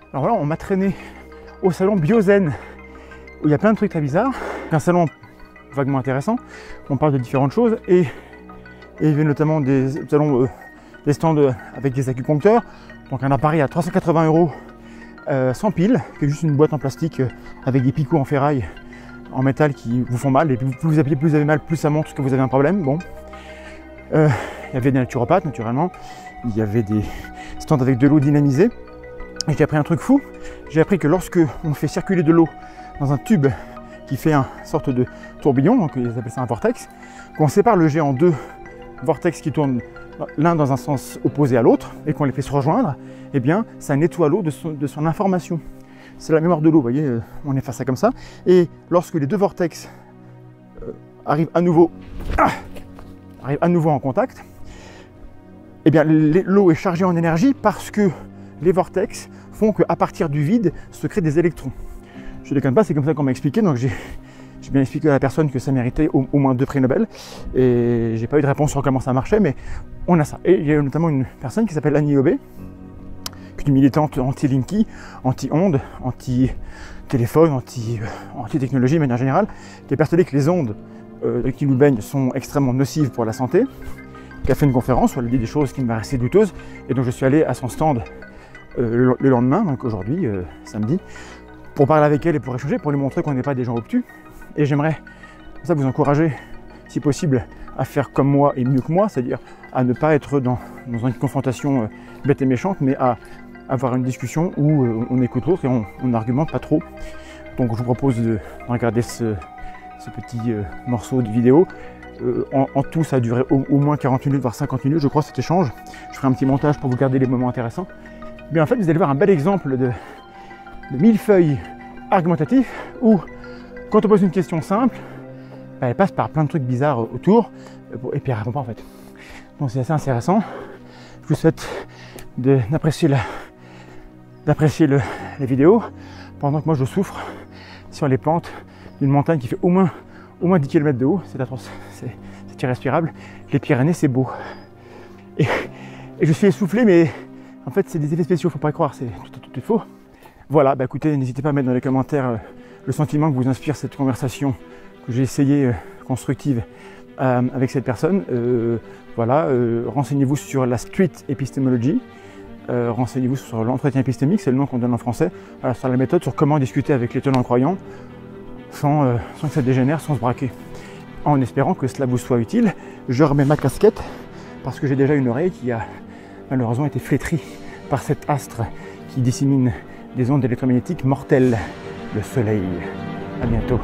Alors voilà, on m'a traîné au salon Biozen, où il y a plein de trucs très bizarres. Un salon vaguement intéressant, on parle de différentes choses, et il y avait notamment des salons, des stands avec des acupuncteurs, donc un appareil à 380 € sans pile, qui est juste une boîte en plastique avec des picots en ferraille, en métal qui vous font mal, et plus vous appuyez, plus vous avez mal, plus ça montre que vous avez un problème. Bon. Il y avait des naturopathes naturellement, il y avait des stands avec de l'eau dynamisée, et j'ai appris un truc fou. J'ai appris que lorsque on fait circuler de l'eau dans un tube qui fait une sorte de tourbillon, donc ils appellent ça un vortex, qu'on sépare le jet en deux vortex qui tournent l'un dans un sens opposé à l'autre, et qu'on les fait se rejoindre, eh bien ça nettoie l'eau de son information. C'est la mémoire de l'eau, vous voyez, on est face à comme ça. Et lorsque les deux vortex arrivent à nouveau en contact, eh bien l'eau est chargée en énergie parce que les vortex font qu'à partir du vide se créent des électrons. Je ne déconne pas, c'est comme ça qu'on m'a expliqué, donc j'ai bien expliqué à la personne que ça méritait au moins 2 prix Nobel, et j'ai pas eu de réponse sur comment ça marchait, mais on a ça. Et il y a notamment une personne qui s'appelle Annie Lobé, qui est une militante anti-Linky, anti-ondes, anti-téléphone, anti-technologie de manière générale, qui est persuadée que les ondes qui nous baignent sont extrêmement nocives pour la santé, qui a fait une conférence où elle a dit des choses qui me paraissaient douteuses, et donc je suis allé à son stand le lendemain, donc aujourd'hui, samedi, pour parler avec elle et pour échanger, pour lui montrer qu'on n'est pas des gens obtus. Et j'aimerais ça vous encourager, si possible, à faire comme moi et mieux que moi, c'est-à-dire à ne pas être dans une confrontation bête et méchante, mais à avoir une discussion où on écoute l'autre et on n'argumente pas trop. Donc je vous propose de regarder ce petit morceau de vidéo. En tout, ça a duré au moins 40 minutes, voire 50 minutes, je crois, cet échange. Je ferai un petit montage pour vous garder les moments intéressants. Mais en fait, vous allez voir un bel exemple de millefeuille argumentatif où, quand on pose une question simple, elle passe par plein de trucs bizarres autour, et puis elle répond pas en fait. Donc c'est assez intéressant. Je vous souhaite d'apprécier les vidéos, pendant que moi je souffre sur les pentes d'une montagne qui fait au moins 10 km de haut. C'est atroce, c'est irrespirable. Les Pyrénées, c'est beau. Et je suis essoufflé, mais en fait c'est des effets spéciaux, faut pas y croire, c'est tout est faux. Voilà, bah écoutez, n'hésitez pas à mettre dans les commentaires le sentiment que vous inspire cette conversation que j'ai essayé constructive avec cette personne. Voilà, renseignez-vous sur la street epistemology, renseignez-vous sur l'entretien épistémique, c'est le nom qu'on donne en français, voilà, sur la méthode, sur comment discuter avec les tenants croyants sans que ça dégénère, sans se braquer. En espérant que cela vous soit utile, je remets ma casquette parce que j'ai déjà une oreille qui a malheureusement été flétrie par cet astre qui dissémine des ondes électromagnétiques mortelles, le soleil. À bientôt.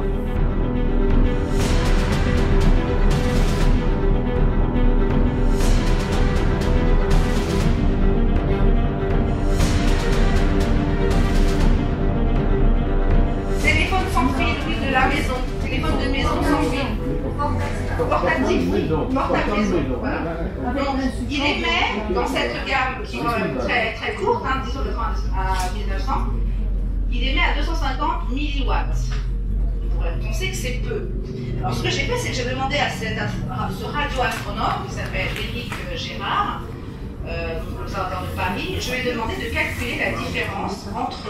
Téléphone sans fil, oui, de la maison. Téléphone de maison sans fil. Portatif, portable maison, voilà. Donc, il émet dans cette gamme qui est quand même très courte, hein, disons de 30 à 1900, il émet à 250 milliwatts. On sait que c'est peu. Alors ce que j'ai fait, c'est que j'ai demandé à ce radioastronome qui s'appelle Éric Gérard, l'Observatoire de Paris, je lui ai demandé de calculer la différence entre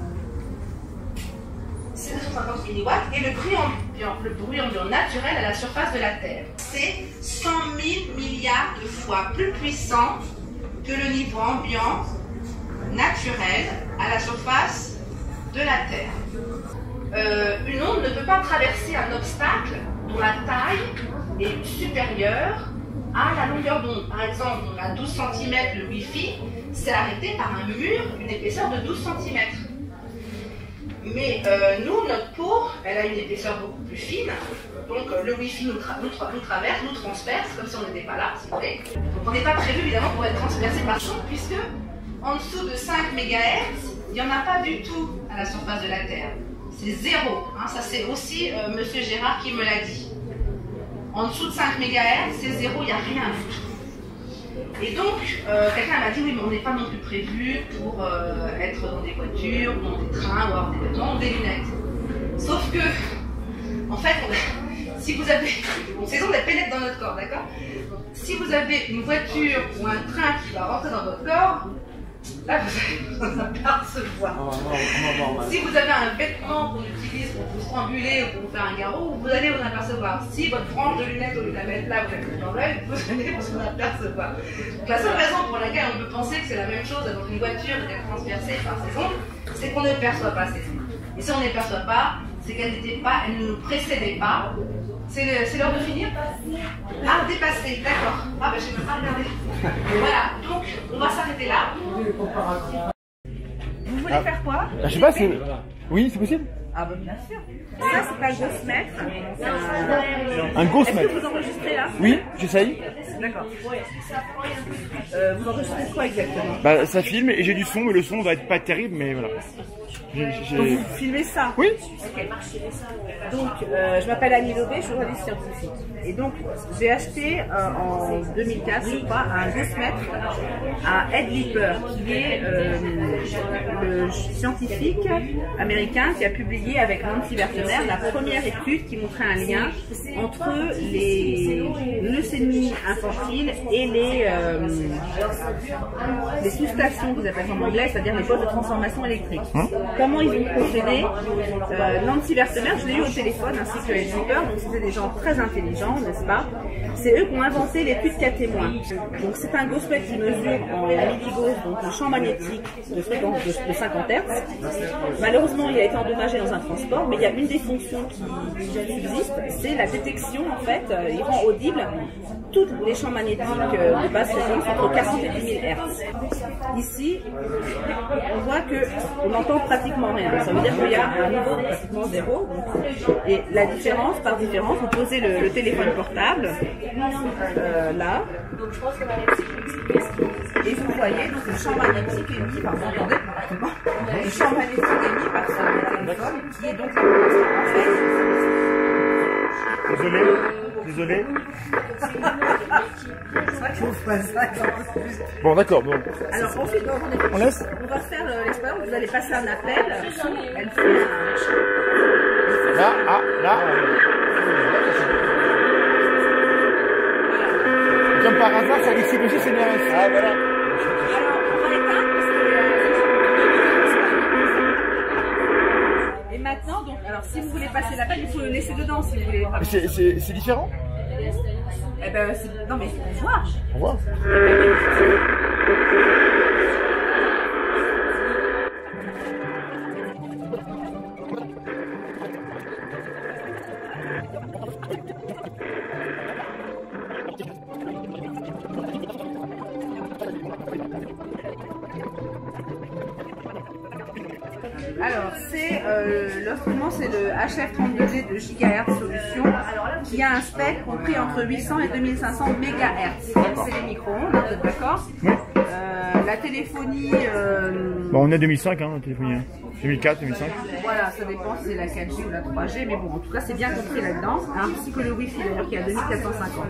ces 250 milliwatts et le bruit ambiant naturel à la surface de la Terre. C'est 100 000 milliards de fois plus puissant que le niveau ambiant naturel à la surface de la Terre. Une onde ne peut pas traverser un obstacle dont la taille est supérieure à la longueur d'onde. Par exemple, on a 12 cm le Wi-Fi, c'est arrêté par un mur d'une épaisseur de 12 cm. Mais nous, notre peau, elle a une épaisseur beaucoup plus fine, donc le Wi-Fi nous traverse, nous transperce, comme si on n'était pas là, s'il vous plaît. Donc on n'est pas prévu évidemment pour être transpercé par son, puisque en dessous de 5 MHz, il n'y en a pas du tout à la surface de la Terre. C'est zéro, hein, ça c'est aussi Monsieur Gérard qui me l'a dit. En dessous de 5 MHz, c'est zéro, il n'y a rien du tout. Et donc, quelqu'un m'a dit, oui, mais on n'est pas non plus prévu pour être dans des voitures, dans des trains, ou avoir des vêtements, ou des lunettes. Sauf que, en fait, si vous avez... Bon, ces ondes, elles pénètrent dans notre corps, d'accord? Si vous avez une voiture ou un train qui va rentrer dans votre corps, Là, vous allez vous apercevoir. Si vous avez un vêtement qu'on utilise pour vous stranguler ou pour vous faire un garrot, vous allez vous apercevoir. Si votre frange de lunettes, au lieu de la mettre là, vous la mettez dans l'œil, vous allez vous apercevoir. Donc, la seule raison pour laquelle on peut penser que c'est la même chose avec une voiture et d'être transpercée par ses ongles, c'est qu'on ne perçoit pas ces ongles. Et si on ne les perçoit pas, c'est qu'elles n'étaient pas, elles ne nous précédaient pas. C'est l'heure de finir? Ah, dépassé, d'accord. Ah, ben je ne vais pas regarder. Voilà, donc on va s'arrêter là. Vous voulez faire quoi? Je sais pas, c'est... Oui, c'est possible? Ah, bah bien sûr. Ça, c'est un Ghostmètre. Un Ghostmètre. Est-ce que vous enregistrez là? Oui, j'essaye. D'accord. Vous enregistrez quoi exactement? Bah, ça filme et j'ai du son, mais le son va être pas terrible, mais voilà. Donc vous filmez ça? Oui. Ok. Donc, je m'appelle Annie Lobé, je suis journaliste scientifique. Et donc, j'ai acheté en 2004, je crois, un Ghostmètre à Ed Lipper, qui est le scientifique américain qui a publié avec Nancy Werthner la première étude qui montrait un lien entre les leucémies infantiles et les sous-stations, qu'ils appellent en anglais, c'est-à-dire les postes de transformation électrique. Comment ils ont procédé? Nancy Werthner, je l'ai eu au téléphone, ainsi que Ed Lipper, donc c'était des gens très intelligents, n'est-ce pas? C'est eux qui ont inventé l'étude cas témoin. Donc c'est un Ghostmètre qui mesure en milligauss, donc le champ magnétique de fréquence de 50 Hz. Malheureusement, il a été endommagé dans un transport, mais il y a une des fonctions qui subsiste, c'est la détection, en fait, il rend audible tous les champs magnétiques de basse fréquence entre 40 et 10 000 Hz. Ici, on voit qu'on n'entend pratiquement rien. Ça veut dire qu'il y a un niveau de pratiquement zéro. Et la différence, par différence, vous posez le téléphone portable là. Et vous voyez donc le champ magnétique émis par, vous entendez, le champ magnétique émis par ce téléphone qui est donc en fait. Désolé. C'est vrai que je vous passe ça. Bon, d'accord. Bon. Alors ensuite, on laisse. On va faire l'expérience. Vous allez passer un appel. Elle fait Là. Comme par hasard, ça décide aussi, c'est bien. Ah, voilà. Alors, on va éteindre parce que... Et maintenant, donc, alors si vous voulez passer l'appel, il faut le laisser dedans si vous voulez. C'est différent? Eh ben, non mais au revoir. Au revoir. Alors, l'instrument, c'est le HF32D de GHz Solution qui a un spectre compris entre 800 et 2500 MHz. C'est les micro-ondes, vous êtes d'accord? Oui. La téléphonie... Bon, on est 2005, hein, la téléphonie. 2004, 2005. Voilà, ça dépend si c'est la 4G ou la 3G, mais bon, en tout cas, c'est bien compris là-dedans, ainsi que le Wi-Fi, d'ailleurs, qui est à 2450.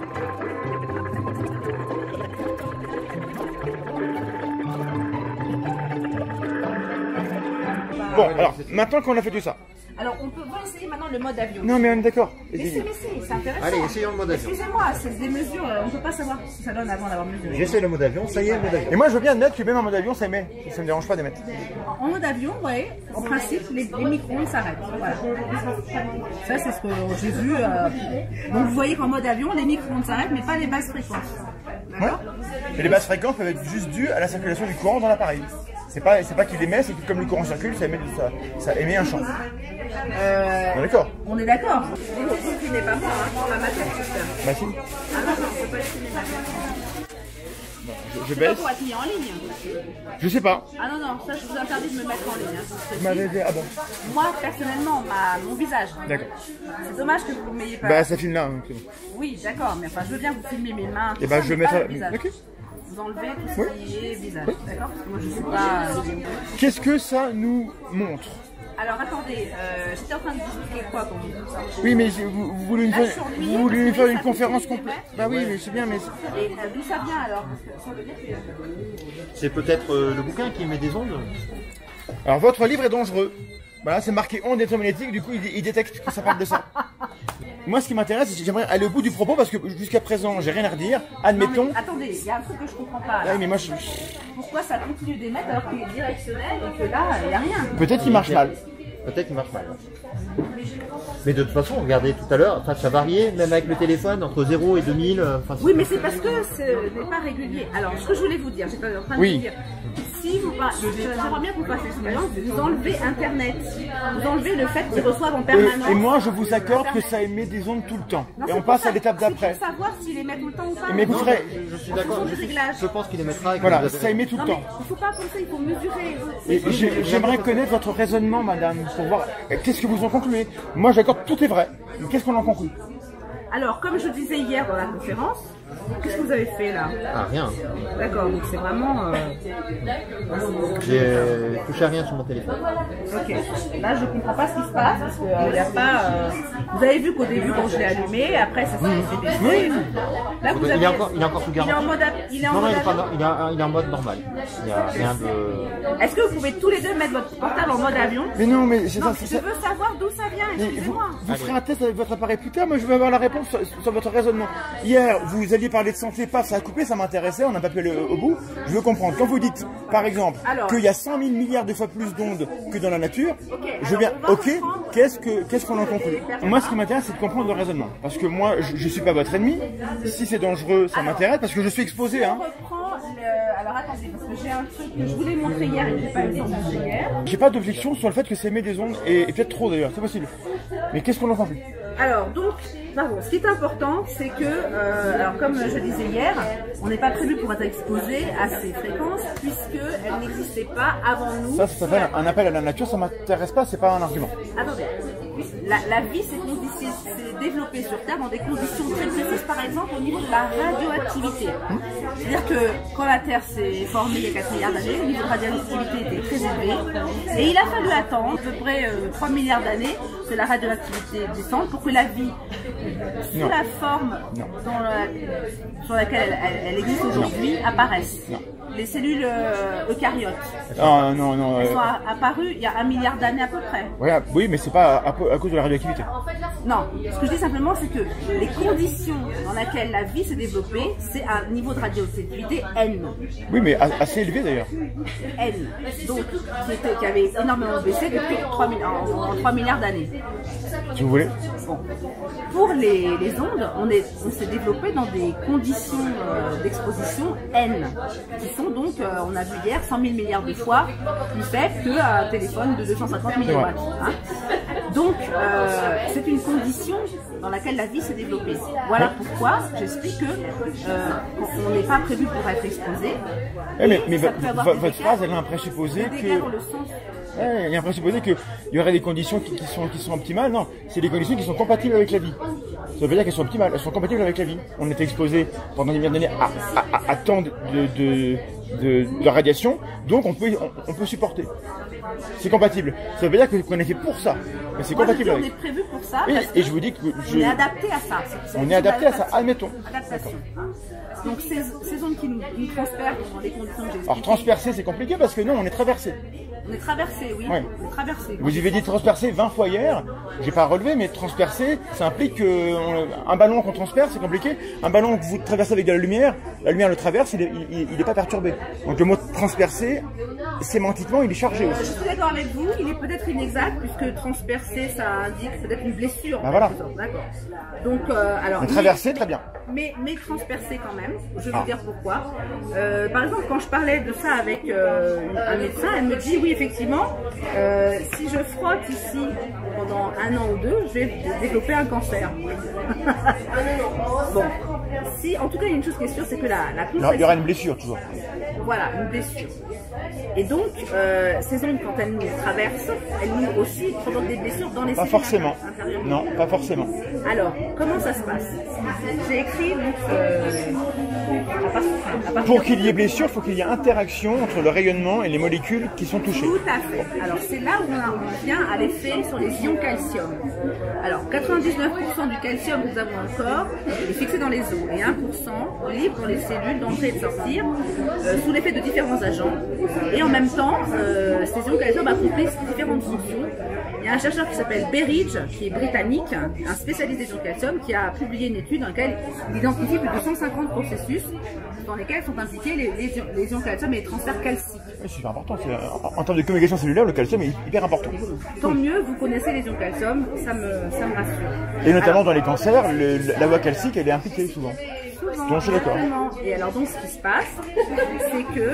Bon, alors, maintenant qu'on a fait tout ça. Alors, on peut essayer maintenant le mode avion. Non, mais on est d'accord. Mais c'est intéressant. Allez, essayons le mode avion. Excusez-moi, c'est des mesures, on ne peut pas savoir ce que ça donne avant d'avoir mesuré. J'essaie le mode avion, ça y est, le mode avion. Et moi, je veux bien admettre que même en mode avion, ça émet. Ça me dérange pas d'émettre. En mode avion, oui, en principe, les micro-ondes s'arrêtent. Voilà. Ça, c'est ce que j'ai vu. Donc, vous voyez qu'en mode avion, les micro-ondes s'arrêtent, mais pas les basses fréquences. D'accord? Et les basses fréquences peuvent être juste dues à la circulation du courant dans l'appareil. C'est pas qu'il émet, c'est que comme le courant circule, ça émet un champ. On est d'accord? On est d'accord. Vous ne filmez pas moi, dans la matière super. Bah si. Ah non, je ne peux pas filmer ma Je C'est baisse. pas pour être mis en ligne. Je sais pas. Ah non, non, ça je vous interdis de me mettre en ligne. Vous m'avez dit, ah bon. Moi, personnellement, mon visage. D'accord. C'est dommage que vous ne m'ayez pas... Bah ça filme là. Hein, c'est bon. Oui, d'accord, mais enfin, je veux bien vous filmer mes mains. Et bah je vais mettre. Ok. Vous enlevez tout ce qui est visage, d'accord? Parce que moi je ne suis pas... Qu'est-ce que ça nous montre? Alors attendez, j'étais en train de discuter quoi pour vous? Oui, mais vous voulez nous faire une conférence complète? Bah oui, mais c'est bien, mais... Et d'où ça vient alors? Parce que ça veut dire que... C'est peut-être le bouquin qui émet des ondes. Alors votre livre est dangereux. Voilà, c'est marqué ondes électromagnétiques, du coup il détecte que ça parle de ça. moi, ce qui m'intéresse, j'aimerais aller au bout du propos parce que jusqu'à présent, j'ai rien à redire. Admettons. Non, mais attendez, il y a un truc que je comprends pas. Là. Ouais, mais moi, Pourquoi ça continue d'émettre alors qu'il est directionnel et que là, il n'y a rien? Peut-être qu'il marche mal. Peut-être qu'il marche mal. Mais de toute façon, regardez tout à l'heure, ça variait, même avec le téléphone, entre 0 et 2000. Oui, mais c'est parce que ce n'est pas régulier. Alors, ce que je voulais vous dire, j'étais en train de vous dire, si vous j'aimerais bien que vous fassiez l'expérience, vous enlevez Internet, vous enlevez le fait qu'ils reçoivent en permanence. Et moi, je vous accorde que ça émet des ondes tout le temps. Non, et on passe à l'étape d'après. C'est pour savoir s'il émet tout le temps ou pas. Mais vous serez. Je suis d'accord. Je pense qu'il émettra. Voilà, ça émet tout le temps. Il ne faut pas penser, il faut mesurer. Et j'aimerais connaître votre raisonnement, madame, pour voir qu'est-ce que vous en concluez. Moi, j'accorde tout est vrai. Mais qu'est-ce qu'on en conclut? Alors, comme je disais hier dans la conférence, qu'est-ce que vous avez fait là? Ah, rien. D'accord, donc c'est vraiment... J'ai touché à rien sur mon téléphone. Ok, là je comprends pas ce qui se passe, parce qu'il n'y a pas... Vous avez vu qu'au début quand je l'ai allumé, après ça s'est baissé. Là, vous avez... Il est encore sous garantie. Il est en non, mode... il est en mode normal. Il n'y a rien de... Est-ce que vous pouvez tous les deux mettre votre portable en mode avion? Mais non, mais c'est ça. Je veux savoir d'où ça vient, excusez-moi. Vous ferez un test avec votre appareil plus tard, moi je veux avoir la réponse sur votre raisonnement. Hier, vous alliez parler de santé, paf, ça a coupé, ça m'intéressait, on n'a pas pu aller au bout. Je veux comprendre. Quand vous dites, par exemple, qu'il y a 100 000 milliards de fois plus d'ondes que dans la nature, je veux bien, ok, qu'est-ce qu'on en conclut? Moi, ce qui m'intéresse, c'est de comprendre le raisonnement. Parce que moi, je suis pas votre ennemi. Si c'est dangereux, ça m'intéresse, parce que je suis exposé. Hein. Alors attendez, parce que j'ai un truc que je voulais montrer hier et que j'ai pas eu le temps de montrer hier. J'ai pas d'objection sur le fait que ça émet des ondes, et peut-être trop d'ailleurs, c'est possible. Mais qu'est-ce qu'on en conclut? Alors donc, pardon, ce qui est important, c'est que, alors comme je disais hier, on n'est pas prévu pour être exposé à ces fréquences puisqu'elles n'existaient pas avant nous. Ça s'appelle un appel à la nature, ça m'intéresse pas, c'est pas un argument. Attendez, la vie s'est développée sur Terre dans des conditions très précises, par exemple au niveau de la radioactivité. C'est-à-dire que quand la Terre s'est formée il y a 4 milliards d'années, le niveau de radioactivité était très élevé et il a fallu attendre à peu près 3 milliards d'années que la radioactivité descende pour que la vie, sous la forme sur laquelle elle existe aujourd'hui, apparaisse. Les cellules eucaryotes. Elles sont apparues il y a 1 milliard d'années à peu près. Ouais, oui, mais c'est pas à cause de la radioactivité. Non, ce que je dis simplement, c'est que les conditions dans lesquelles la vie s'est développée, c'est un niveau de radioactivité N. Oui, mais assez élevé d'ailleurs. N. Donc, qui avait énormément baissé depuis 3 milliards d'années. Si vous voulez. Bon. Pour les ondes, on s'est développé dans des conditions d'exposition N, qui sont donc, on a vu hier, 100 000 milliards de fois plus faibles qu'un téléphone de 250 milliwatts. Hein. Donc, c'est une condition dans laquelle la vie s'est développée. Voilà pourquoi j'explique qu'on n'est pas prévu pour être exposé. Mais votre phrase, elle a un présupposé il y a un présupposé qu'il y aurait des conditions qui sont optimales. Non, c'est des conditions qui sont compatibles avec la vie. Ça veut dire qu'elles sont optimales, elles sont compatibles avec la vie. On était exposé pendant des milliards d'années à tant de radiation, donc on peut supporter. C'est compatible. Ça veut dire qu'on est fait pour ça. Mais c'est compatible avec. On est prévu pour ça. Et je vous dis que on est adapté à ça. On est adapté à ça, admettons. Adaptation. Donc ces ondes qui nous transpercent dans les conditions que j'ai. Alors transpercer, c'est compliqué parce que non, on est traversé. On est traversé, oui. Ouais. On est traversé. Vous avez dit transpercer 20 fois hier. J'ai pas relevé, mais transpercer, ça implique un ballon qu'on transperce, c'est compliqué. Un ballon que vous traversez avec de la lumière le traverse, il est pas perturbé. Donc le mot transpercer, sémantiquement, il est chargé aussi. Je suis d'accord avec vous, il est peut-être inexact puisque transpercer, ça indique peut-être une blessure. Ben voilà. D'accord. Donc alors. Traverser, très bien. Mais transpercer quand même. Je vais vous dire pourquoi. Par exemple, quand je parlais de ça avec un médecin, elle me dit oui, effectivement, si je frotte ici pendant 1 an ou 2, je vais développer un cancer. Bon, si, en tout cas, il y a une chose qui est sûre, c'est que la compression... Il y aura une blessure toujours. Voilà, une blessure. Et donc, ces ondes, quand elles nous traversent, elles nous aussi provoquent des blessures dans les cellules. Pas forcément. Non, pas forcément. Alors, comment ça se passe? J'ai écrit donc, pour qu'il y ait blessure, il faut qu'il y ait interaction entre le rayonnement et les molécules qui sont touchées. Tout à fait. Alors c'est là où on vient à l'effet sur les ions calcium. Alors 99% du calcium que nous avons dans le corps est fixé dans les os et 1% libre dans les cellules d'entrer et de sortir sous l'effet de différents agents. Et en même temps, ces ions calcium accomplissent différentes fonctions. Il y a un chercheur qui s'appelle Berridge, qui est britannique, un spécialiste spécialiste des ions calcium, qui a publié une étude dans laquelle il identifie plus de 150 processus dans lesquels sont impliqués les ions calcium et les transferts calciques. C'est super important. En termes de communication cellulaire, le calcium est hyper important. Tant mieux, vous connaissez les ions calcium, ça me rassure. Et notamment dans les cancers, la voie calcique, elle est impliquée souvent. Donc je suis d'accord. Et alors donc ce qui se passe, c'est que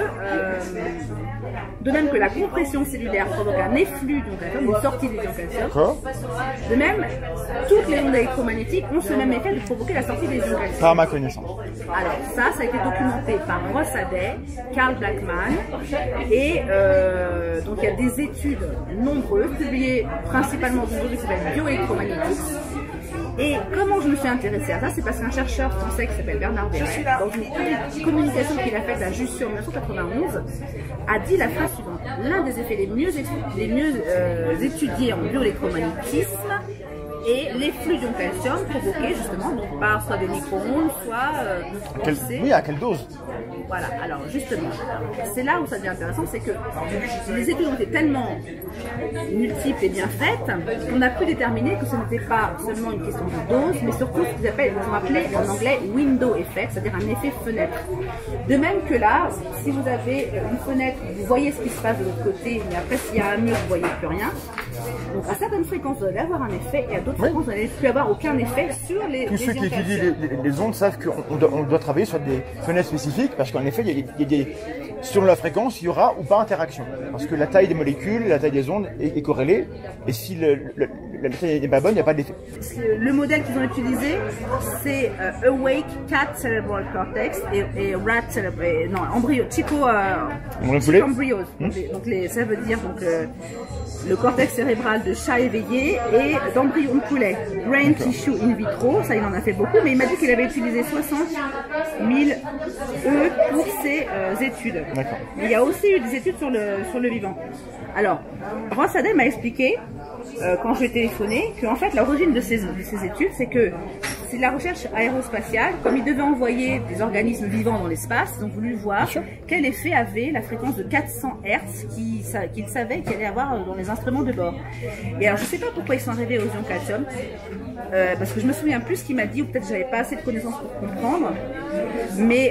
de même que la compression cellulaire provoque un efflux d'ions calcium, une sortie des ions calcium, de même toutes les ondes électromagnétiques ont ce même effet de provoquer la sortie des ions calcium. Par ma connaissance. Alors ça a été documenté par Rossaday, Carl Blackman, et donc il y a des études nombreuses, publiées principalement dans une revue qui s'appelle Bioélectromagnétique. Et comment je me suis intéressée à ça, c'est parce qu'un chercheur français qui s'appelle Bernard Verret, dans une communication qu'il a faite à Jussieu en 1991, a dit la phrase suivante: l'un des effets les mieux étudiés en bioélectromagnétisme et les flux d'ions calcium provoqués justement donc, par soit des micro-ondes, soit... Oui, à quelle dose? Voilà, alors justement, c'est là où ça devient intéressant, c'est que les études ont été tellement multiples et bien faites qu'on a pu déterminer que ce n'était pas seulement une question de dose, mais surtout ce qu'ils ont appelé en anglais window effect, c'est-à-dire un effet fenêtre. De même que là, si vous avez une fenêtre, vous voyez ce qui se passe de l'autre côté, mais après s'il y a un mur, vous ne voyez plus rien. Donc à certaines fréquences, vous allez avoir un effet, et à d'autres fréquences, vous n'allez plus avoir aucun effet sur les Tous ceux qui étudient les ondes savent qu'on doit travailler sur des fenêtres spécifiques, parce qu'en effet, il y a des, sur la fréquence, il y aura ou pas interaction. Parce que la taille des molécules, la taille des ondes est corrélée, et si la taille n'est pas bonne, il n'y a pas d'effet. Le modèle qu'ils ont utilisé, c'est Awake Cat Cerebral Cortex et Rat Cerebral, non, embryo, embryos. Donc ça veut dire donc, le cortex cérébral de chat éveillé et d'embryon de poulet. Brain tissue in vitro, ça il en a fait beaucoup, mais il m'a dit qu'il avait utilisé 60 000 œufs pour ses études. Mais il y a aussi eu des études sur le vivant. Alors, Rossaday m'a expliqué, quand je lui ai téléphoné, qu'en fait l'origine de ces études, c'est que c'est de la recherche aérospatiale. Comme ils devaient envoyer des organismes vivants dans l'espace, ils ont voulu voir quel effet avait la fréquence de 400 Hz qu'ils savaient qu'il allait avoir dans les instruments de bord. Et alors je ne sais pas pourquoi ils sont arrivés aux ions calcium, parce que je me souviens plus ce qu'il m'a dit, ou peut-être que j'avais pas assez de connaissances pour comprendre, mais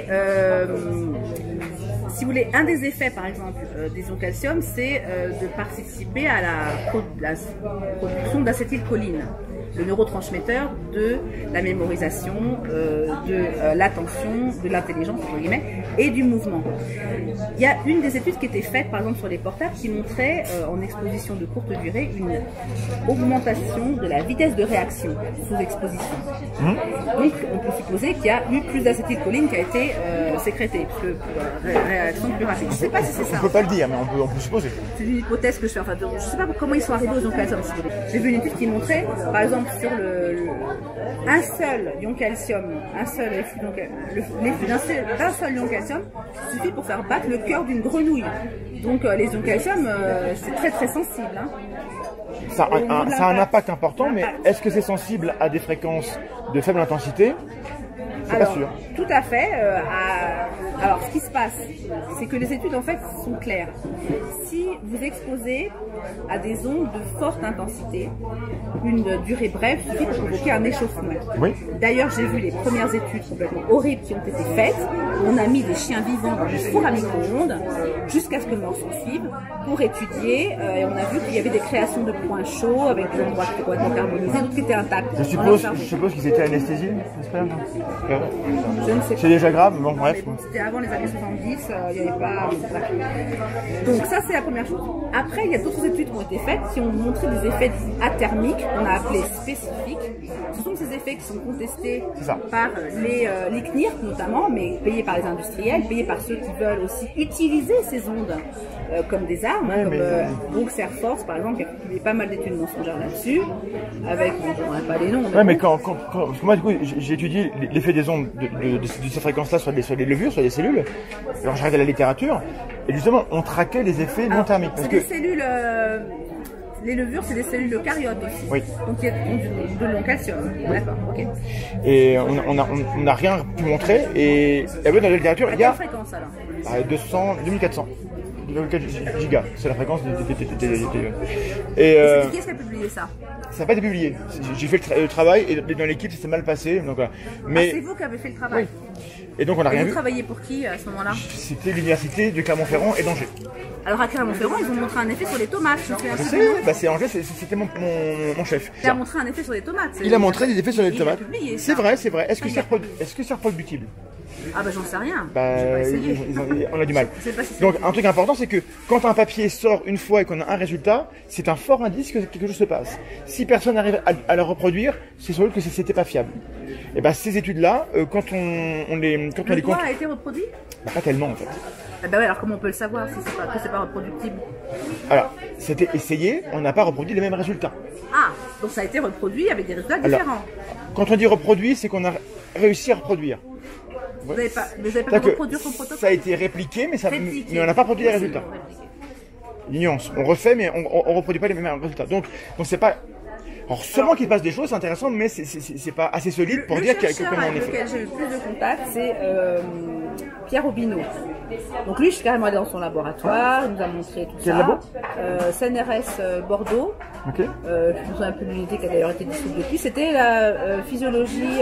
si vous voulez, un des effets, par exemple, des ions calcium, c'est de participer à la production d'acétylcholine, le neurotransmetteur de la mémorisation, de l'attention, de l'intelligence, entre guillemets, et du mouvement. Il y a une des études qui était faite, par exemple, sur les portables, qui montrait, en exposition de courte durée, une augmentation de la vitesse de réaction sous exposition. Donc, on peut supposer qu'il y a eu plus d'acétylcholine qui a été sécrétée, parce que réaction plus rapide. Je ne sais pas si c'est ça. On ne peut pas le dire, mais on peut supposer. C'est une hypothèse que je fais. Enfin, je ne sais pas comment ils sont arrivés aux ions calcium, si vous voulez. J'ai vu une étude qui montrait, par exemple, sur un seul ion calcium, l'effet d'un seul ion calcium suffit pour faire battre le cœur d'une grenouille. Donc les ions calcium, c'est très très sensible. Hein. Ça a un impact important, mais est-ce que c'est sensible à des fréquences de faible intensité? C'est pas sûr. Tout à fait. Alors, ce qui se passe, c'est que les études, en fait, sont claires. Si vous exposez à des ondes de forte intensité, une durée brève suffit pour provoquer un échauffement. Oui. D'ailleurs, j'ai vu les premières études complètement horribles qui ont été faites. On a mis des chiens vivants dans des fours à micro-ondes jusqu'à ce que mort sensible pour étudier. Et on a vu qu'il y avait des créations de points chauds avec des endroits qui étaient complètement carbonisés, d'autres qui étaient intacts. Je suppose qu'ils étaient anesthésiés, j'espère. Je ne sais pas. C'est déjà grave, bon bref. Bon, c'était avant les années 70, il n'y avait pas... Donc ça c'est la première chose. Après, il y a d'autres études qui ont été faites qui ont montré des effets athermiques, qu'on a appelés spécifiques. Ce sont ces effets qui sont contestés par les CNIRP notamment, mais payés par les industriels, payés par ceux qui veulent aussi utiliser ces ondes comme des armes, comme Brooks Air Force par exemple, il y a pas mal d'études mensongères là-dessus, avec, bon, je ne donnerai pas les noms. Mais parce que moi du coup j'ai étudié l'effet des ondes de ces fréquences-là sur les levures, sur les cellules. Alors j'ai regardé la littérature, et justement on traquait les effets non thermiques. C'est des cellules... Les levures, c'est des cellules eucaryotes aussi. Oui. Donc il y a de l'ion calcium. D'accord, ok. Et on n'a rien pu montrer. Et dans la littérature, il y a. Quelle fréquence alors 2400. 2,4 gigas. C'est la fréquence des téléphones. Et c'est qui est-ce qui a publié ça? Ça n'a pas été publié. J'ai fait le travail et dans l'équipe, ça s'est mal passé. Donc, voilà. Mais... c'est vous qui avez fait le travail. Oui. Et donc on n'a rien vu. Vous travaillez pour qui à ce moment-là? C'était l'université de Clermont-Ferrand et d'Angers. Alors à Clermont-Ferrand, ils ont montré un effet sur les tomates. Je sais, bah c'est Angers, c'était mon chef. Il a montré un effet sur les tomates. Il a montré des effets sur les tomates. C'est vrai. Est-ce que c'est reproductible? Ah bah j'en sais rien. On a du mal. Donc un truc important, c'est que quand un papier sort une fois et qu'on a un résultat, c'est un fort indice que quelque chose se passe. Si personne n'arrive à le reproduire, c'est sans doute que c'était pas fiable. Et bah ces études-là, quand on les compte... Le doigt a été reproduit? Bah, pas tellement en fait. Ah bah ouais, alors comment on peut le savoir si c'est pas reproductible? Alors, c'était essayé, on n'a pas reproduit les mêmes résultats. Ah, donc ça a été reproduit avec des résultats différents. Quand on dit reproduit, c'est qu'on a réussi à reproduire. Vous n'avez pas pu reproduire son protocole? Ça a été répliqué, mais on n'a pas produit les résultats. Une nuance. On refait, mais on reproduit pas les mêmes résultats. Donc c'est pas... Alors, seulement qu'il se passe des choses, c'est intéressant, mais c'est pas assez solide pour dire comment on est fait. Le chercheur avec lequel j'ai eu le plus de contact, c'est Pierre Aubineau. Donc lui, je suis carrément allée dans son laboratoire, il nous a montré tout ça. Quel labo? CNRS Bordeaux. Ok. Je me souviens un peu de l'unité qui a d'ailleurs été dissoute depuis. C'était la physiologie...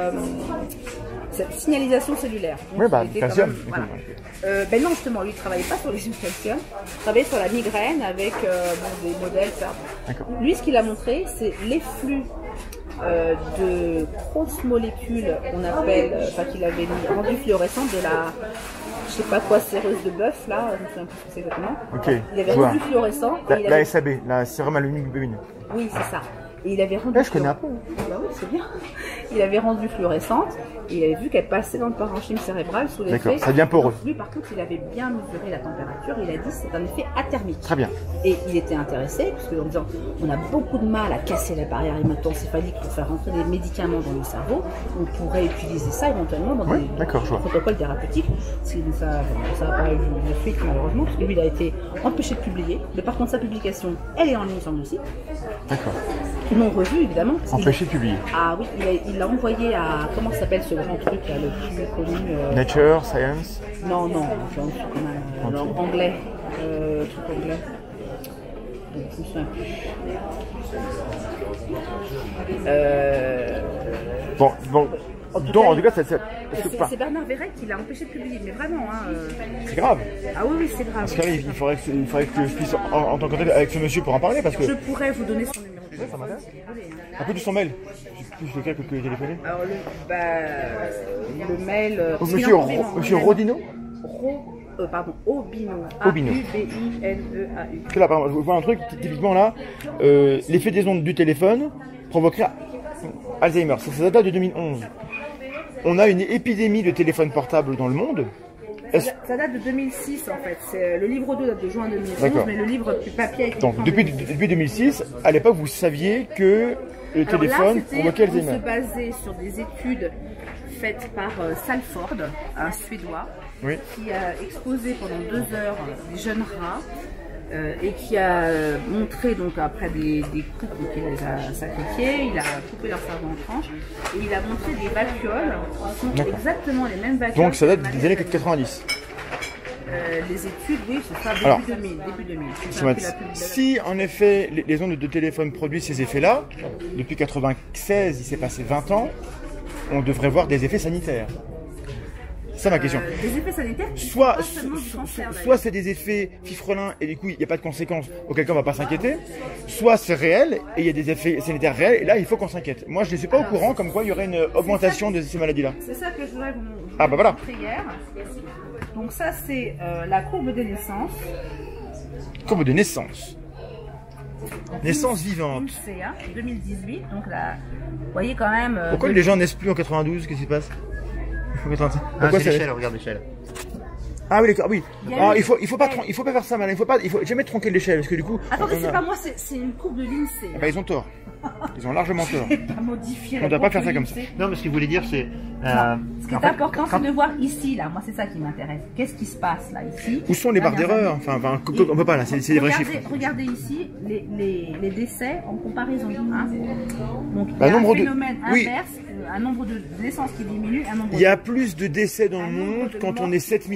signalisation cellulaire. Donc, oui, bah, calcium. Voilà. Ben non, justement, lui, il ne travaillait pas sur les calcium, il travaillait sur la migraine avec des modèles. Lui, ce qu'il a montré, c'est les flux de grosses molécules qu'on appelle, qu'il avait rendu fluorescentes de la, je sais pas quoi, séreuse de bœuf, là, je ne sais pas ce que c'est exactement. Ok. Il avait rendu fluorescent. La SAB, la sérum aluminium. Oui, c'est ça. Et il avait rendu. Je connais un peu. Bah oui, c'est bien. Il avait rendu fluorescente et il avait vu qu'elle passait dans le parenchyme cérébral sous l'effet. D'accord, ça devient poreux. Lui, par contre, il avait bien mesuré la température. Il a dit que c'est un effet athermique. Très bien. Et il était intéressé, parce qu'en disant, on a beaucoup de mal à casser la barrière hémato-encéphalique pour faire rentrer des médicaments dans le cerveau. On pourrait utiliser ça éventuellement dans des protocoles thérapeutiques. Ça n'a pas eu de fuite malheureusement, parce que lui, il a été empêché de publier. Mais par contre, sa publication, elle est en ligne sur le site. D'accord. Ils l'ont revu évidemment. Empêché de publier. Ah oui, il l'a envoyé à. Comment s'appelle ce grand truc là, le plus connu Nature, Science. Non, j'ai un truc quand même. Anglais. Truc anglais. Je me souviens plus. Bon. Donc, en tout cas, c'est Bernard Verret qui l'a empêché de publier, mais vraiment. C'est grave. Ah oui, c'est grave. Parce qu'il faudrait que je puisse en tant que avec ce monsieur pour en parler. Parce que... Je pourrais vous donner son numéro. Ça m'intéresse. Un peu de son mail. Je sais plus lequel que téléphoner. Alors, le mail. Monsieur Rodino Aubineau. Aubineau. A-U-B-I-N-E-A-U. Là, par exemple, je vois un truc, typiquement là, l'effet des ondes du téléphone provoquerait Alzheimer. Ça date de 2011. On a une épidémie de téléphones portables dans le monde. Ça date de 2006 en fait. Le livre 2 date de juin 2011, mais le livre papier avec. Donc depuis 2006, à l'époque, vous saviez que le téléphone provoquait Alzheimer. On se basait sur des études faites par Salford, un Suédois, qui a exposé pendant 2 heures des jeunes rats. Et qui a montré, donc après des coupes qu'il les a sacrifiés, il a coupé leur cerveau en tranches, et il a montré des vacuoles qui sont exactement les mêmes vacuoles. Donc ça date des années 90. Les études, oui, c'est ça, début 2000. Si en effet les ondes de téléphone produisent ces effets-là, depuis 96, il s'est passé 20 ans, on devrait voir des effets sanitaires. C'est ça ma question. Des effets sanitaires soit c'est des effets fifrelins et du coup il n'y a pas de conséquences, auquel cas on ne va pas s'inquiéter, soit c'est réel et il y a des effets sanitaires réels et là il faut qu'on s'inquiète. Moi je ne suis pas au courant comme quoi il y aurait une augmentation de ces maladies-là. C'est ça que je voudrais vous montrer hier. Donc ça c'est la courbe de naissance. Courbe de naissance. Naissance vivante. 2018, donc là, vous voyez quand même... Pourquoi les gens naissent plus en 92? Qu'est-ce qui se passe? C'est l'échelle, regarde l'échelle. Ah oui, d'accord, oui. Il faut pas faire ça, madame. Il faut jamais tronquer l'échelle, parce que du coup... Attendez, c'est pas moi, c'est une courbe de l'INSEE. Ah bah, ils ont tort. Ils ont largement tort. Pas modifier on ne doit pas faire ça comme ça. Non, mais ce qu'il voulait dire, c'est... Ce qui est important, c'est de voir ici, là. Moi, c'est ça qui m'intéresse. Qu'est-ce qui se passe, là, ici? Où sont les barres d'erreur? Enfin, on peut pas, là. C'est des vrais chiffres. Regardez ici les décès en comparaison. Hein. Donc, il y a un phénomène inverse. Un nombre de naissances qui diminue, Il y a plus de décès dans le monde quand on est 7 milliards que quand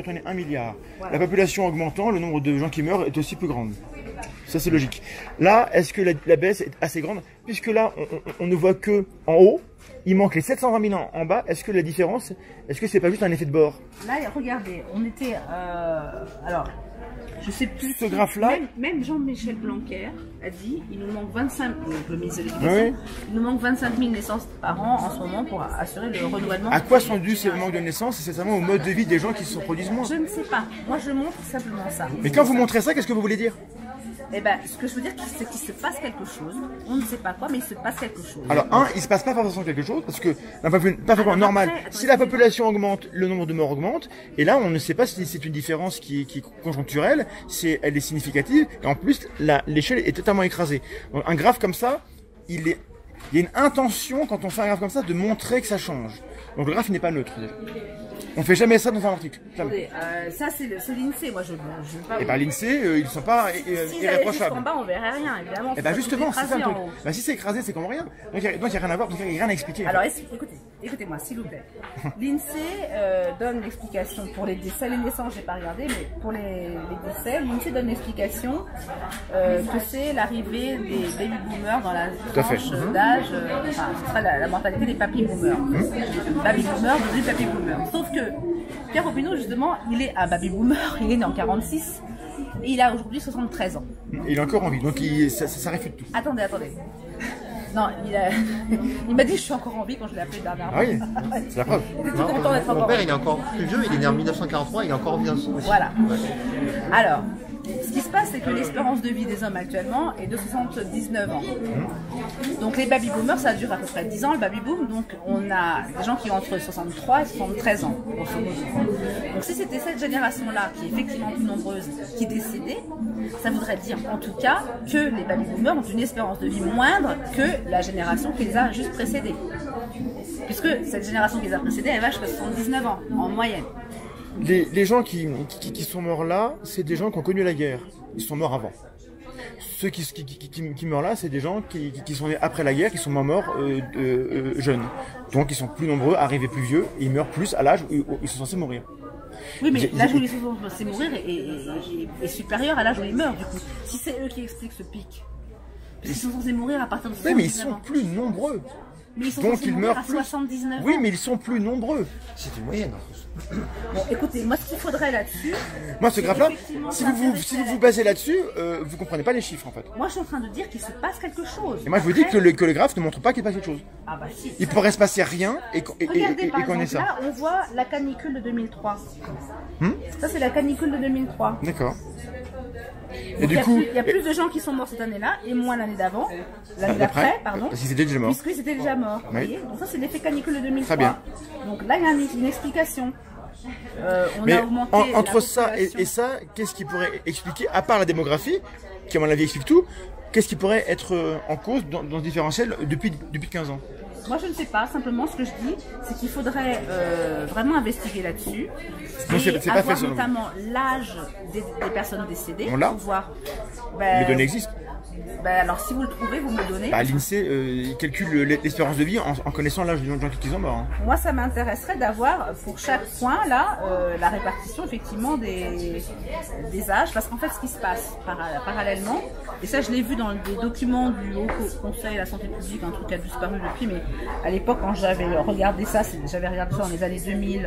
quand on est 1 milliard. Voilà. La population augmentant, le nombre de gens qui meurent est aussi plus grand. Ça, c'est logique. Là, est-ce que la baisse est assez grande? Puisque là, on ne voit que en haut, il manque les 720 000 en bas. Est-ce que la différence, est-ce que c'est pas juste un effet de bord? Là, regardez, on était... alors, je sais plus... Ce graphe-là... Même Jean-Michel Blanquer a dit, il nous manque 25... le ministre de l'Éducation, il nous manque 25 000 naissances par an en ce moment pour assurer le renouvellement. À quoi sont dus ces manques de naissance? C'est certainement au mode de vie des gens qui se reproduisent moins. Je ne sais pas. Moi, je montre simplement ça. Mais quand vous montrez ça, qu'est-ce que vous voulez dire? Eh ben, ce que je veux dire, c'est qu'il se passe quelque chose. On ne sait pas quoi, mais il se passe quelque chose. Alors, il se passe pas forcément quelque chose, parce que d'un point de vue normal, si la population augmente, le nombre de morts augmente, et là, on ne sait pas si c'est une différence qui est conjoncturelle, si elle est significative, et en plus, l'échelle est totalement écrasée. Donc, un graphe comme ça, il y a une intention, quand on fait un graphe comme ça, de montrer que ça change. Donc, le graphe n'est pas neutre, déjà. On fait jamais ça dans un article. Attendez, ça c'est l'INSEE, moi je veux pas... Et bien l'INSEE, ils ne sont pas irréprochables. En bas, on verrait rien, évidemment. Et bien justement, c'est ça le truc. Ben, si c'est écrasé, c'est qu'on voit rien. Donc il n'y a rien à voir, donc il n'y a rien à expliquer. Alors écoutez-moi, s'il vous plaît. L'INSEE donne l'explication pour les décès, les naissances, j'ai pas regardé, mais pour les décès, l'INSEE donne l'explication que c'est l'arrivée des baby boomers dans la tranche d'âge, enfin ce sera la mortalité des papy boomers. Baby boomers, devenus papy boomers. Sauf que Pierre Robineau, justement, il est un baby boomer, il est né en 46 et il a aujourd'hui 73 ans. Il est encore en vie, donc ça réfute tout. Attendez. Non, il m'a dit que je suis encore en vie quand je l'ai appelé dernièrement. Ah oui, c'est la preuve. Il était tout content d'être encore Mon père, il est encore plus vieux, il est né en 1943, il est encore en vie dans son... Voilà. Alors, ce qui se passe, c'est que l'espérance de vie des hommes actuellement est de 79 ans. Donc les baby boomers, ça dure à peu près 10 ans le baby boom. Donc on a des gens qui ont entre 63 et 73 ans. Donc si c'était cette génération-là, qui est effectivement plus nombreuse, qui décédait, ça voudrait dire en tout cas que les baby boomers ont une espérance de vie moindre que la génération qui les a juste précédés. Puisque cette génération qui les a précédés, elle va jusqu'à 79 ans, en moyenne. Les gens qui sont morts là, c'est des gens qui ont connu la guerre. Ils sont morts avant. Ceux qui meurent là, c'est des gens qui sont nés après la guerre, qui sont morts jeunes. Donc ils sont plus nombreux, arrivés plus vieux, et ils meurent plus à l'âge où ils sont censés mourir. Oui, mais l'âge où ils sont censés mourir est supérieur à l'âge où ils meurent, du coup. Si c'est eux qui expliquent ce pic. Parce qu'ils sont censés mourir à partir de 79 ans. Oui, mais ils sont plus nombreux. Mais ils sont donc censés ils mourir meurent à 79 ans. Oui, mais ils sont plus nombreux. C'est une moyenne. Bon, écoutez, moi ce qu'il faudrait là-dessus... Moi ce graphe-là, si vous vous basez là-dessus, vous comprenez pas les chiffres en fait. Moi je suis en train de dire qu'il se passe quelque chose. Et moi je vous dis que le graphe ne montre pas qu'il passe quelque chose. Ah bah si. Il pourrait se passer rien et Regardez par qu'on ait exemple, ça. là on voit la canicule de 2003. Ça c'est la canicule de 2003. D'accord. Et du coup, il y a plus de gens qui sont morts cette année-là et moins l'année d'avant, l'année d'après, pardon. Parce qu'ils étaient déjà morts. Puisqu'ils étaient déjà morts. Oui. Vous voyez, donc ça c'est l'effet canicule de 2003. Très bien. Donc là il y a une explication. On Mais a augmenté entre ça et ça, qu'est-ce qui pourrait expliquer, à part la démographie, qui à mon avis explique tout, qu'est-ce qui pourrait être en cause dans ce différentiel depuis 15 ans? Moi je ne sais pas, simplement ce que je dis, c'est qu'il faudrait vraiment investiguer là-dessus. Et avoir notamment l'âge des personnes décédées. On l'a. Pour voir. Les données existent. Alors si vous le trouvez, vous me le donnez. L'INSEE calcule l'espérance de vie en connaissant l'âge des gens qui sont morts. Moi ça m'intéresserait d'avoir pour chaque point là la répartition effectivement des âges, parce qu'en fait ce qui se passe parallèlement, et ça je l'ai vu dans des documents du Haut Conseil de la Santé Publique, un truc qui a disparu depuis, mais à l'époque quand j'avais regardé ça, j'avais regardé ça dans les années 2000,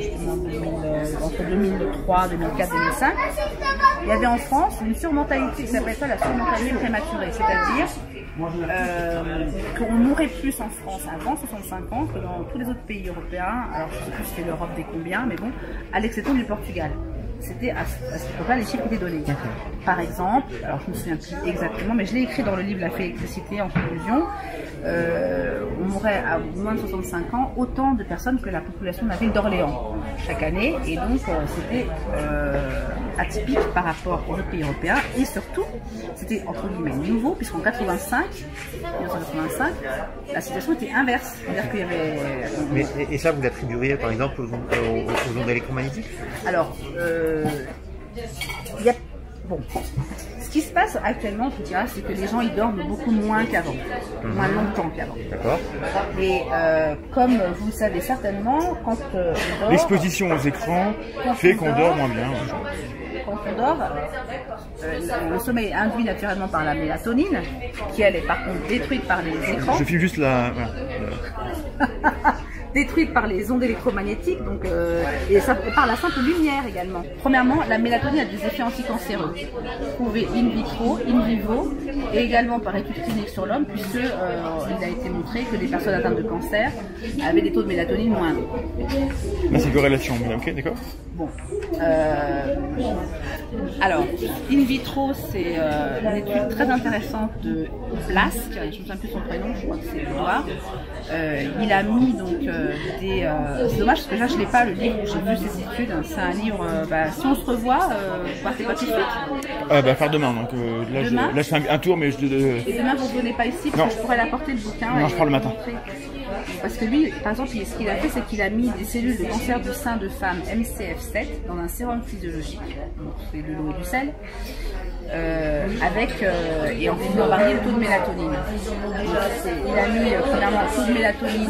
entre 2003, 2004, 2005, il y avait en France une surmortalité, ça s'appelle ça la surmortalité prématurée, c'est-à-dire qu'on mourrait plus en France avant 65 ans que dans tous les autres pays européens. Alors je ne sais plus si c'était l'Europe des combien, mais bon, à l'exception du Portugal. C'était à cette époque-là, les chiffres étaient donnés. Par exemple, alors je ne me souviens plus exactement, mais je l'ai écrit dans le livre La Fée Électricité en conclusion, on mourrait à moins de 65 ans autant de personnes que la population de la ville d'Orléans chaque année, et donc c'était atypique par rapport aux autres pays européens, et surtout c'était entre guillemets nouveau, puisqu'en 1985, la situation était inverse, c'est-à-dire qu'il y avait... Et ça, vous l'attribueriez par exemple aux ondes électromagnétiques? Alors, il y a... Bon, ce qui se passe actuellement, je dirais, c'est que les gens ils dorment beaucoup moins qu'avant, moins longtemps qu'avant. D'accord. Et comme vous le savez certainement, quand on dort, l'exposition aux écrans fait qu'on dort moins bien. Quand on dort, le sommeil est induit naturellement par la mélatonine, qui elle est par contre détruite par les écrans. Je filme juste la... détruite par les ondes électromagnétiques, donc, et par la simple lumière également. Premièrement, la mélatonine a des effets anticancéreux, prouvés in vitro, in vivo, et également par études cliniques sur l'homme, puisque il a été montré que les personnes atteintes de cancer avaient des taux de mélatonine moindres. Là, c'est corrélation, ok, d'accord. Bon. Alors, in vitro, c'est une étude très intéressante de Blask, je ne me souviens plus son prénom, je crois que c'est Edouard. Il a mis donc c'est dommage parce que là je n'ai pas le livre où j'ai vu ces études. C'est un livre, si on se revoit, vous partez pas tout de suite Faire demain, donc demain là je fais un tour, mais je... Et demain vous ne venez pas ici parce que je pourrais l'apporter le bouquin. Non, je prends le matin. Parce que lui, par exemple, ce qu'il a fait, c'est qu'il a mis des cellules de cancer du sein de femme MCF7 dans un sérum physiologique, donc c'est de l'eau et du sel, et en faisant varier le taux de mélatonine. Il a mis premièrement un taux de mélatonine,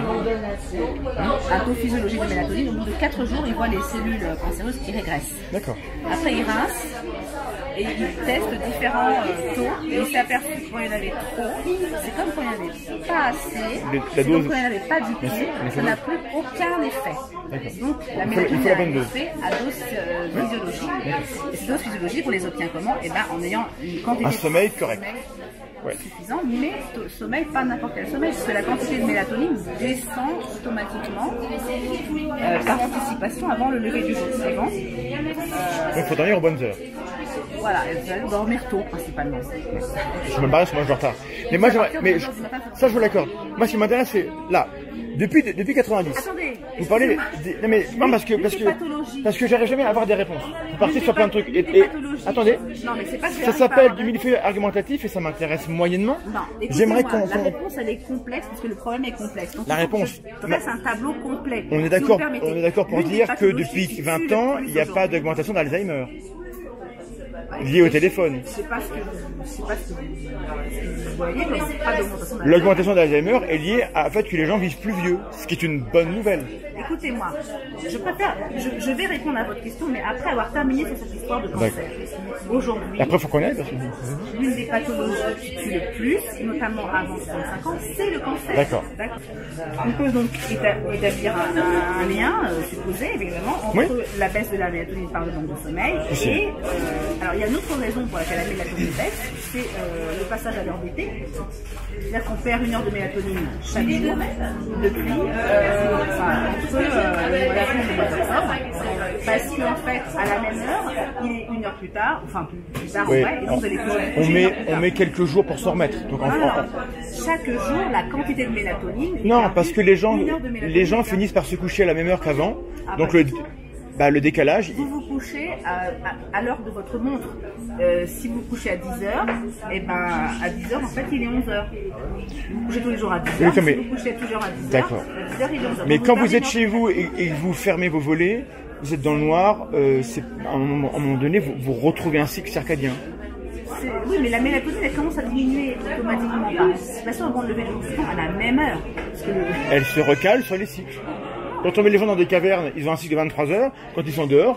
un taux physiologique de mélatonine. Au bout de 4 jours, il voit les cellules cancéreuses qui régressent. D'accord. Après, il rince. Et il teste différents taux et il s'est aperçu que quand il y en avait trop, c'est comme quand il n'y en avait pas assez, c'est comme quand il n'y en avait pas du tout, ça n'a plus aucun effet. Donc la mélatonine a un effet à dose physiologique. Et ces doses physiologiques, on les obtient comment? En ayant une quantité un sommeil correct. Suffisant, mais sommeil, pas n'importe quel sommeil, parce que la quantité de mélatonine descend automatiquement par anticipation avant le lever du jour suivant. Donc il faut dormir aux bonnes heures. Voilà, vous allez dormir tôt principalement. Je me barre parce que moi je dors tard. Mais moi ça je vous l'accorde. Moi ce qui m'intéresse c'est là. Depuis 90. Attendez, vous parlez non mais non parce que j'arrive jamais à avoir des réponses. Vous partez sur plein de trucs et attendez. Non, mais c'est pas ça s'appelle du millefeuille argumentatif et ça m'intéresse moyennement. Non, j'aimerais qu'on la réponse elle est complexe parce que le problème est complexe. Donc, la réponse c'est un tableau complet. On est d'accord pour dire que depuis 20 ans, il n'y a pas d'augmentation d'Alzheimer. Lié au téléphone. Je sais pas ce que vous voyez, mais c'est pas d'augmentation d'Alzheimer. L'augmentation d'Alzheimer est liée au fait que les gens vivent plus vieux, ce qui est une bonne nouvelle. Écoutez-moi, je vais répondre à votre question, mais après avoir terminé sur cette histoire de cancer. Aujourd'hui, après, il faut qu'on aille parce que... l'une des pathologies qui tue le plus, notamment avant 65 ans, c'est le cancer. D'accord. On peut donc établir un lien supposé, évidemment, entre la baisse de la mélatonine par le manque de sommeil et... alors, il y a une autre raison pour laquelle la mélatonine baisse, c'est le passage à l'heure d'été. C'est-à-dire qu'on perd 1 heure de mélatonine chaque jour depuis entre la fin du mois d'octobre. Parce qu'en fait, à la même heure, il est 1 heure plus tard, enfin plus tard en vrai, et donc vous allez on met quelques jours pour s'en remettre. Donc chaque jour, la quantité de mélatonine... Non, parce que les gens finissent par se coucher à la même heure qu'avant. Donc le décalage... Vous vous couchez à l'heure de votre montre. Si vous couchez à 10h, à 10h, en fait, il est 11h. Vous couchez tous les jours à 10h. Oui, si vous couchez toujours à 10h, d'accord. À 10h, il est 11h. Mais quand vous êtes chez vous et que vous fermez vos volets, vous êtes dans le noir, à un moment donné, vous retrouvez un cycle circadien. Oui, mais la mélatonine, elle commence à diminuer automatiquement par anticipation avant de lever le jour à la même heure. Elle se recale sur les cycles. Quand on met les gens dans des cavernes, ils ont un cycle de 23 heures. Quand ils sont dehors,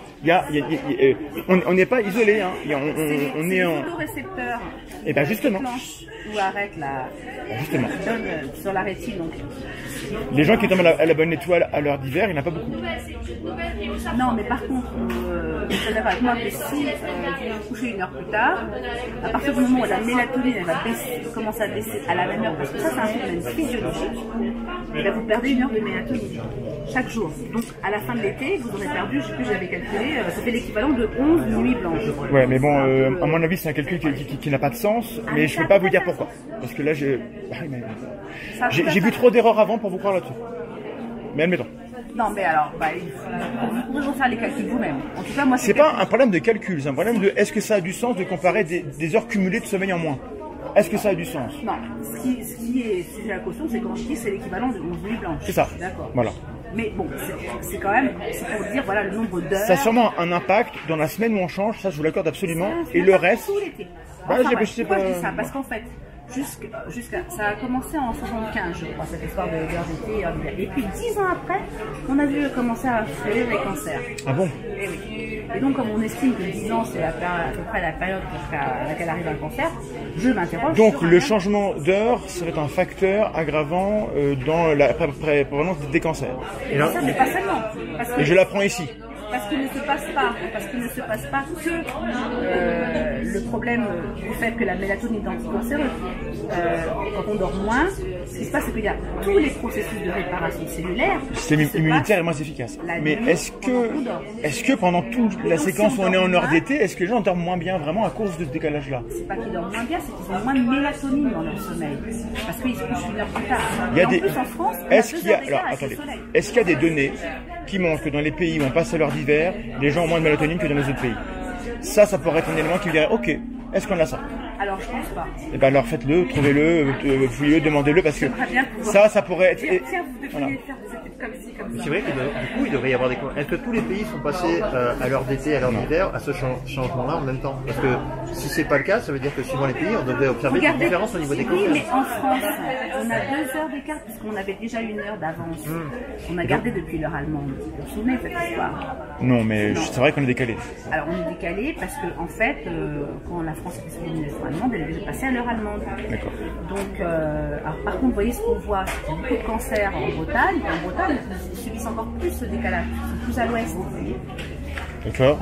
on n'est pas isolé. Hein. On est en photorécepteurs. Et bien justement. Ou arrête justement. Sur la rétine. Donc. Les gens qui tombent à la bonne étoile à l'heure d'hiver, il n'y en a pas beaucoup. Non, mais par contre, vous êtes d'accord avec moi que si vous vous couchez 1 heure plus tard, à partir du moment où la mélatonine elle va commencer à baisser à la même heure, parce que ça c'est un phénomène physiologique, vous perdez 1 heure de mélatonine chaque jour. Donc à la fin de l'été, vous aurez perdu, je sais plus, j'avais calculé, ça fait l'équivalent de 11 nuits blanches. Ouais, mais bon, à mon avis, c'est un calcul qui n'a pas de sens, mais je ne peux pas vous dire pourquoi. Parce que là, j'ai vu trop d'erreurs avant pour vous croire là-dessus. Mais admettons. Non, mais alors, vous pouvez toujours faire les calculs vous-même. En tout cas, moi, c'est pas un problème de calcul, c'est un problème de est-ce que ça a du sens de comparer des heures cumulées de sommeil en moins. Est-ce que ça a du sens? Non, ce qui est sujet à la caution, c'est quand je dis c'est l'équivalent de 11 nuits blanches. C'est ça. D'accord. Voilà. Mais bon, c'est quand même, c'est pour dire voilà le nombre d'heures. Ça a sûrement un impact dans la semaine où on change, ça je vous l'accorde absolument. Et le reste. Tout l'été. Bah, Enfin, je sais pourquoi pas. je dis ça? Parce qu'en fait, ça a commencé en 75, je crois, cette histoire d'heures d'été et heures d'hiver. Et puis 10 ans après, on a vu commencer à fleurir les cancers. Ah bon? Et oui. Et donc, comme on estime que 10 ans, c'est à peu près la période jusqu'à laquelle arrive un cancer, je m'interroge. Donc le changement d'heure serait un facteur aggravant dans la prévalence des cancers. Et ça, mais pas seulement. Et je l'apprends ici. Parce qu'il ne se passe pas que le problème du fait que la mélatonine est anticancéreuse. Quand on dort moins, ce qui se passe, c'est qu'il y a tous les processus de réparation cellulaire. Le système immunitaire est moins efficace. Mais est-ce que pendant toute la séquence où on est en heure d'été, est-ce que les gens dorment moins bien vraiment à cause de ce décalage-là? C'est pas qu'ils dorment moins bien, c'est qu'ils ont moins de mélatonine dans leur sommeil. Parce qu'ils se couchent une heure plus tard. Il y a en plus, en France, est-ce qu'il y a des données qui montrent que dans les pays où on passe à l'heure d'hiver, les gens ont moins de mélatonine que dans les autres pays? Ça pourrait être un élément qui dirait, ok, est-ce qu'on a ça? Alors, je pense pas. Eh ben alors faites-le, trouvez-le, fouillez-le, demandez-le, parce que ça pourrait être... Tiens, vous devriez faire des études comme ci, comme ça. C'est vrai que du coup, il devrait y avoir des... Est-ce que tous les pays sont passés à l'heure d'été, à l'heure d'hiver, à ce changement-là en même temps? Parce que si c'est pas le cas, ça veut dire que suivant les pays, on devrait observer des différences au niveau des cancers. Oui, mais en France, on a 2 heures d'écart, puisqu'on avait déjà 1 heure d'avance. On a gardé depuis l'heure allemande. Vous vous souvenez de cette histoire? Non, mais c'est vrai qu'on est décalé. Alors, on est décalé parce que, en fait, quand la France était sous domination allemande, elle est déjà passée à l'heure allemande. D'accord. Donc, alors, par contre, vous voyez ce qu'on voit, c'est beaucoup de cancers en Bretagne. En Bretagne, ils subissent encore plus ce décalage. Ils sont plus à l'ouest, vous voyez. D'accord.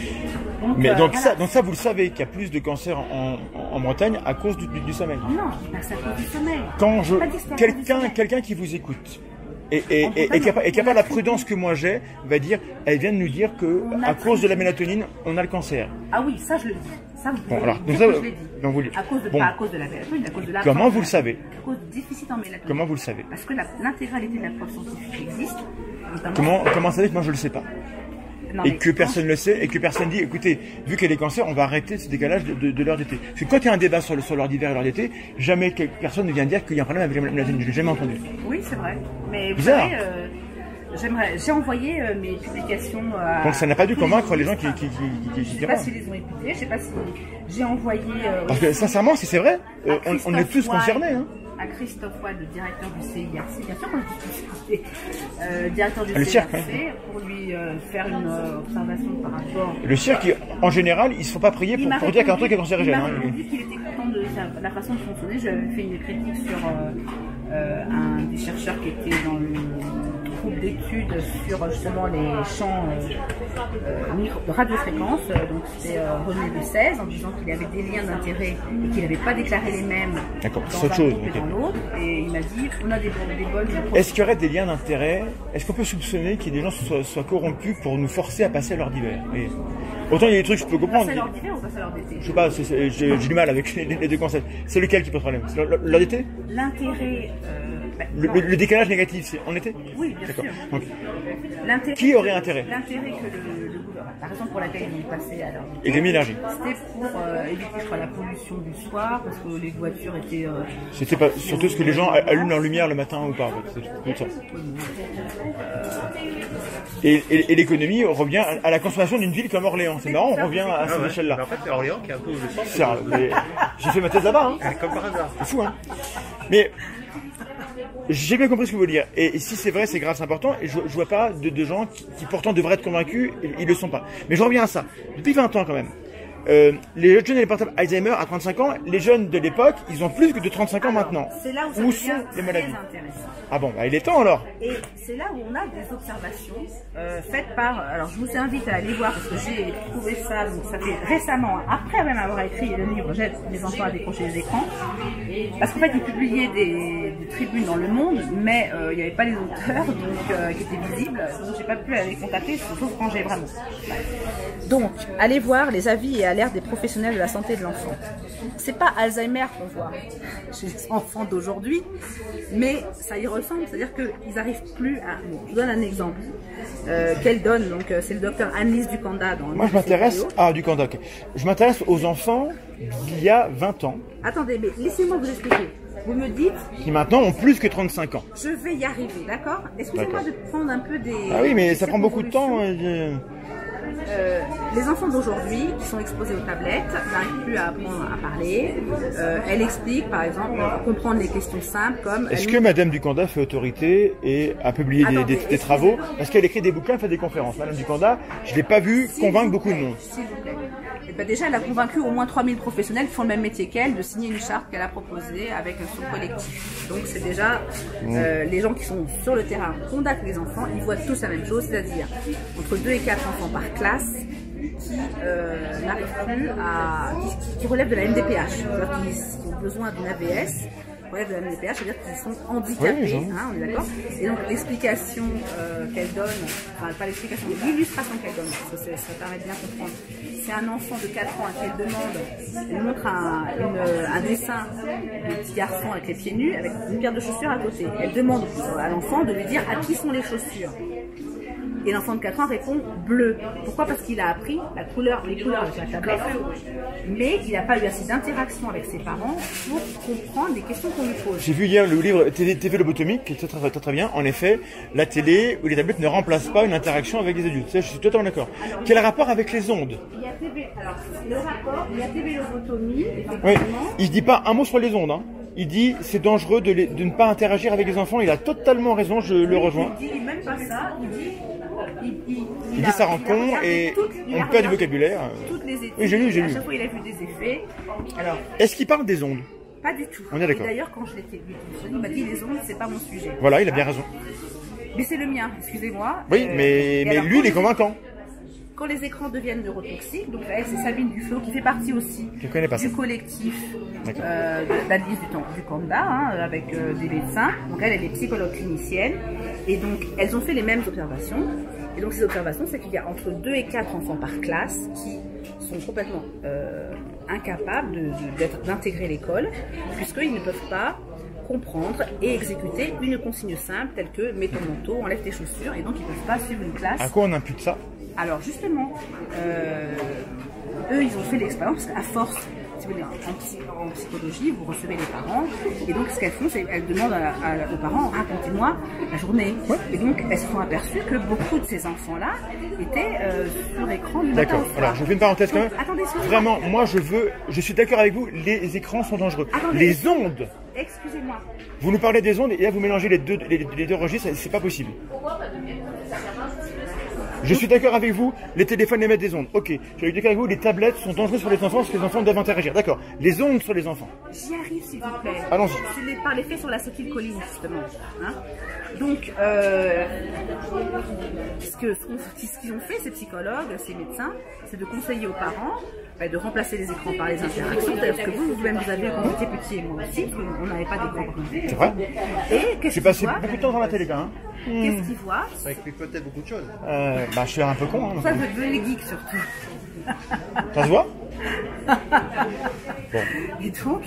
Mais donc voilà. ça, vous le savez, qu'il y a plus de cancers en Bretagne à cause du sommeil. Non, c'est à cause du sommeil. Quand quelqu'un qui vous écoute et qui n'a pas la prudence que moi j'ai, va dire, elle vient de nous dire que à cause de la mélatonine, on a le cancer. Ah oui, ça je le dis. Ça, vous pouvez donc dire ça, que je l'ai dit. donc vous, Pas à cause de la mélatonine, à cause de la comment vous le savez? À cause du déficit en mélatonine. Comment vous le savez? Parce que l'intégralité de la preuve scientifique existe. Comment savez que moi je le sais pas? Non, et que personne ne le sait, et que personne dit, écoutez, vu qu'il y a des cancers, on va arrêter ce décalage de l'heure d'été. Parce que quand il y a un débat sur l'heure d'hiver et l'heure d'été, jamais personne ne vient dire qu'il y a un problème avec la mélatonine. Je l'ai jamais entendu. Oui, c'est vrai. Mais vous bizarre. savez, j'ai envoyé mes publications à... Donc ça n'a pas dû convaincre les gens qui Je sais pas s'ils les ont écoutés, je sais pas si j'ai envoyé... Parce que sincèrement, si c'est vrai, on est tous concernés. Hein. À Christophe Watt, le directeur du CIRC, bien sûr qu'on a discuté, directeur du CIRC, pour lui faire une observation par rapport... Le CIRC, en général, ils ne se font pas prier pour dire qu'un truc est cancérigène. Il m'a dit qu'il était content de la façon de fonctionner. J'avais fait une critique sur un des chercheurs qui était dans le groupe d'études sur justement les champs de radiofréquence, donc c'était René de 16, en disant qu'il avait des liens d'intérêt et qu'il n'avait pas déclaré les mêmes dans un groupe et dans l'autre, et il m'a dit on a des bonnes... Est-ce qu'il y aurait des liens d'intérêt? Est-ce qu'on peut soupçonner qu'il y ait des gens qui soient corrompus pour nous forcer à passer à l'heure d'hiver? Autant il y a des trucs que je peux comprendre. Passer à l'heure d'hiver ou passer à l'heure d'été? Je sais pas, j'ai du mal avec les deux concepts. C'est lequel qui pose problème? C'est l'heure d'été? L'intérêt... le décalage négatif, c'est en été? Oui, bien sûr. Donc, qui aurait intérêt? L'intérêt que le gouvernement, la raison pour laquelle ils ont passé à l'heure d'été, économie d'énergie. C'était pour éviter, je crois, la pollution du soir, parce que les voitures étaient... C'était pas surtout ce que les gens allument leur lumière le matin ou pas, en fait. C'est tout ça. Et l'économie revient à la consommation d'une ville comme Orléans. C'est marrant, on revient à cette échelle-là. En fait, c'est Orléans qui est un peu le centre. J'ai fait ma thèse là-bas. Hein. Comme par hasard. C'est fou, hein. Mais j'ai bien compris ce que vous voulez dire. Et si c'est vrai, c'est grave, c'est important. Et je vois pas de gens qui pourtant devraient être convaincus, ils le sont pas. Mais je reviens à ça. Depuis 20 ans quand même. Les jeunes et les portables Alzheimer à 35 ans, les jeunes de l'époque, ils ont plus que de 35 ans maintenant. C'est là où ça devient très intéressant. Ah bon, bah il est temps alors. Et c'est là où on a des observations faites par... Alors je vous invite à aller voir, parce que j'ai trouvé ça, donc ça fait récemment, après même avoir écrit le livre J'aide les enfants à décrocher les écrans, parce qu'en fait ils publiaient des tribunes dans le monde, mais il n'y avait pas les auteurs donc, qui étaient visibles, donc j'ai pas pu aller contacter, sauf quand j'ai vraiment... Donc, allez voir les avis et à l'ère des professionnels de la santé de l'enfant. C'est pas Alzheimer qu'on voit chez les enfants d'aujourd'hui, mais ça y ressemble, c'est-à-dire qu'ils n'arrivent plus à... Bon, je vous donne un exemple qu'elle donne, donc c'est le docteur Annelise Ducanda. Moi je m'intéresse... Ah, Ducanda, ok. Je m'intéresse aux enfants d'il y a 20 ans. Attendez, mais laissez-moi vous expliquer. Vous me dites... Qui maintenant ont plus que 35 ans. Je vais y arriver, d'accord? Excusez-moi de prendre un peu des... Ah oui, mais ça prend beaucoup de temps. Les enfants d'aujourd'hui qui sont exposés aux tablettes n'arrivent plus à apprendre à parler. Elle explique, par exemple, comprendre les questions simples comme... Est-ce que Madame Ducanda fait autorité et a publié des travaux? Parce qu'elle écrit des bouquins, elle fait des conférences. Madame Ducanda, je ne l'ai pas vue convaincre beaucoup de monde. S'il vous plaît. Et ben déjà, elle a convaincu au moins 3000 professionnels qui font le même métier qu'elle de signer une charte qu'elle a proposée avec son collectif. Donc c'est déjà les gens qui sont sur le terrain, contactent les enfants, ils voient tous la même chose, c'est-à-dire entre 2 et 4 enfants par classe qui n'arrivent plus à... qui relèvent de la MDPH, qui ont besoin d'une AVS. Relève de la MDPH, c'est-à-dire qu'ils sont handicapés, on est d'accord. Et donc l'explication qu'elle donne, enfin pas l'explication, mais l'illustration qu'elle donne, parce que ça permet de bien comprendre. C'est un enfant de 4 ans à qui elle demande, elle montre un dessin de petit garçon avec les pieds nus, avec une paire de chaussures à côté. Elle demande à l'enfant de lui dire à qui sont les chaussures. Et l'enfant de 4 ans répond bleu. Pourquoi? Parce qu'il a appris les couleurs avec la tablette, mais il n'a pas eu assez d'interaction avec ses parents pour comprendre les questions qu'on lui pose. J'ai vu hier le livre TV Lobotomique, qui est très bien. En effet, la télé ou les tablettes ne remplacent pas une interaction avec les adultes. Ça, je suis totalement d'accord. Quel rapport avec les ondes? Il y a TV, alors le rapport, il y a TV Lobotomie, effectivement. Oui, il ne dit pas un mot sur les ondes. Hein. Il dit c'est dangereux de ne pas interagir avec les enfants. Il a totalement raison, je le rejoins. Il dit même pas ça, il dit ça rend con et on perd du vocabulaire. Toutes les études, oui, j'ai lu. À chaque fois il a vu des effets. Alors, est-ce qu'il parle des ondes? Pas du tout. On est d'accord. D'ailleurs, quand je l'étais vu, il m'a dit les ondes, c'est pas mon sujet. Voilà, il a bien raison. Mais c'est le mien, excusez-moi. Oui, mais alors, lui, il est convaincant. Quand les écrans deviennent neurotoxiques, donc elle, c'est Sabine Duflo qui fait partie aussi du collectif d'Annelise Ducanda, avec des médecins. Donc elle est psychologue clinicienne. Et donc, elles ont fait les mêmes observations. Et donc, ces observations, c'est qu'il y a entre 2 et 4 enfants par classe qui sont complètement incapables d'intégrer l'école, puisqu'ils ne peuvent pas comprendre et exécuter une consigne simple telle que mets ton manteau, enlève tes chaussures, et donc ils ne peuvent pas suivre une classe. À quoi on impute ça? Alors justement, eux ils ont fait l'expérience, à force, si vous voulez, en psychologie, vous recevez les parents, et donc ce qu'elles font, c'est qu'elles demandent aux parents, racontez-moi la journée. Ouais. Et donc elles se sont aperçues que beaucoup de ces enfants-là étaient sur écran du matin au soir. D'accord, alors je fais une parenthèse quand même. Attendez, vraiment, moi je suis d'accord avec vous, les écrans sont dangereux. Attendez, les ondes. Excusez-moi. Vous nous parlez des ondes et là vous mélangez les deux registres, c'est pas possible. Je suis d'accord avec vous, les téléphones émettent des ondes. Ok, je suis d'accord avec vous, les tablettes sont dangereuses pour les enfants parce que les enfants doivent interagir. D'accord, les ondes sur les enfants. J'y arrive s'il vous plaît. Allons-y. C'est par l'effet sur l'acétylcholine justement. Hein, donc, ce qu'ils ont fait, ces psychologues, ces médecins, c'est de conseiller aux parents de remplacer les écrans par les interactions. Parce que vous-même, vous avez quand vous étiez petit et moi aussi, parce qu'on n'avait pas d'écran. C'est vrai. Et qu'est-ce j'ai passé beaucoup de temps dans la télé quand même. Qu'est-ce qu'ils voient? Ça explique peut-être beaucoup de choses. Je suis un peu con. Hein, ça, vous devenez geek surtout. Ça se voit? Bon. Et donc,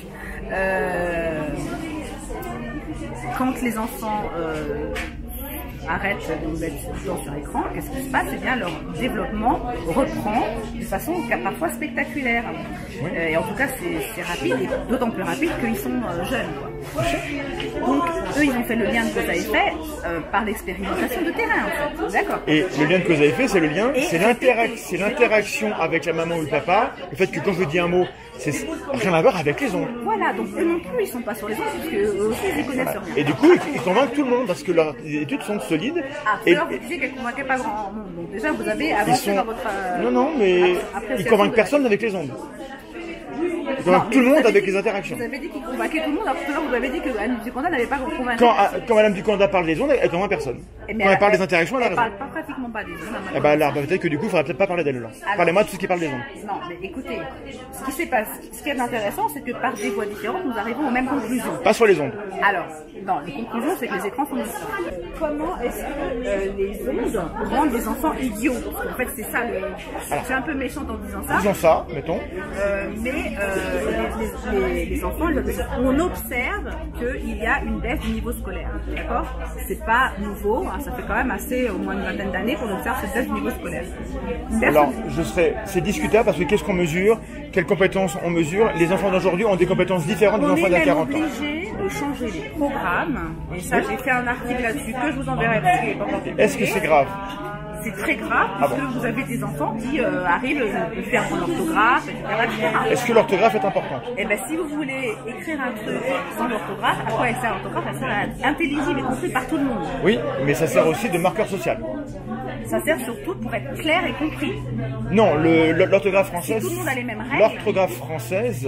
quand les enfants arrêtent de mettre tout le temps sur écran, qu'est-ce qui se passe? Eh bien, leur développement reprend de façon parfois spectaculaire. Oui. Et en tout cas, c'est rapide, et d'autant plus rapide qu'ils sont jeunes. Quoi. Donc, eux, ils ont fait le lien de cause à effet par l'expérimentation de terrain, en fait. D'accord. Et le lien de cause à effet, c'est le lien, c'est l'interaction avec la maman ou le papa. Le fait que quand je dis un mot, c'est rien à voir avec les ondes. Voilà, donc eux non plus, ils sont pas sur les ondes, parce qu'eux aussi, ils connaissent rien. Et du coup, ils convainquent tout le monde, parce que leurs études sont solides. Ah, alors vous disiez qu'elles ne convainquaient pas grand monde. Donc déjà, vous avez avancé dans votre... Non, mais ils convainquent personne avec les ondes. Ils convainquent tout le monde avec les interactions. Vous avez dit qu'ils convainquaient tout le monde, alors tout à l'heure, vous avez dit que Madame Ducanda n'avait pas convaincu. Quand Madame Ducanda parle des ondes, elle convainc personne. Quand elle parle des interactions, elle a raison. Elle parle pas pratiquement pas des ondes. Eh ben alors, peut-être que du coup, il faudrait peut-être pas parler d'elle là. Parlez-moi de tout ce qui parle des ondes. Non, mais écoutez, ce qui est intéressant, c'est que par des voies différentes, nous arrivons aux mêmes conclusions. Pas sur les ondes. Alors, non, les conclusions, c'est que les écrans sont nocifs. Comment est-ce que les ondes rendent les enfants idiots? En fait, c'est ça. Je suis un peu méchante en disant ça. Disons ça, mettons. Les enfants, on observe qu'il y a une baisse du niveau scolaire. D'accord? C'est pas nouveau, hein, ça fait quand même assez, au moins une vingtaine d'années qu'on observe cette baisse du niveau scolaire. Alors, c'est discutable parce que qu'est-ce qu'on mesure? Quelles compétences on mesure? Les enfants d'aujourd'hui ont des compétences différentes des enfants d'il y a 40 ans. On est obligé de changer les programmes, et ça, j'ai fait un article là-dessus que je vous enverrai parce qu'il est pas encore publié. Est-ce que c'est grave? C'est très grave parce que vous avez des enfants qui arrivent à faire son orthographe, etc. Est-ce que l'orthographe est importante? Eh bien, si vous voulez écrire un truc sans l'orthographe, à quoi elle sert l'orthographe? Elle sert à être intelligible et compris par tout le monde. Oui, mais ça sert aussi de marqueur social. Ça sert surtout pour être clair et compris. Non, l'orthographe française, si tout le monde a les mêmes règles. L'orthographe française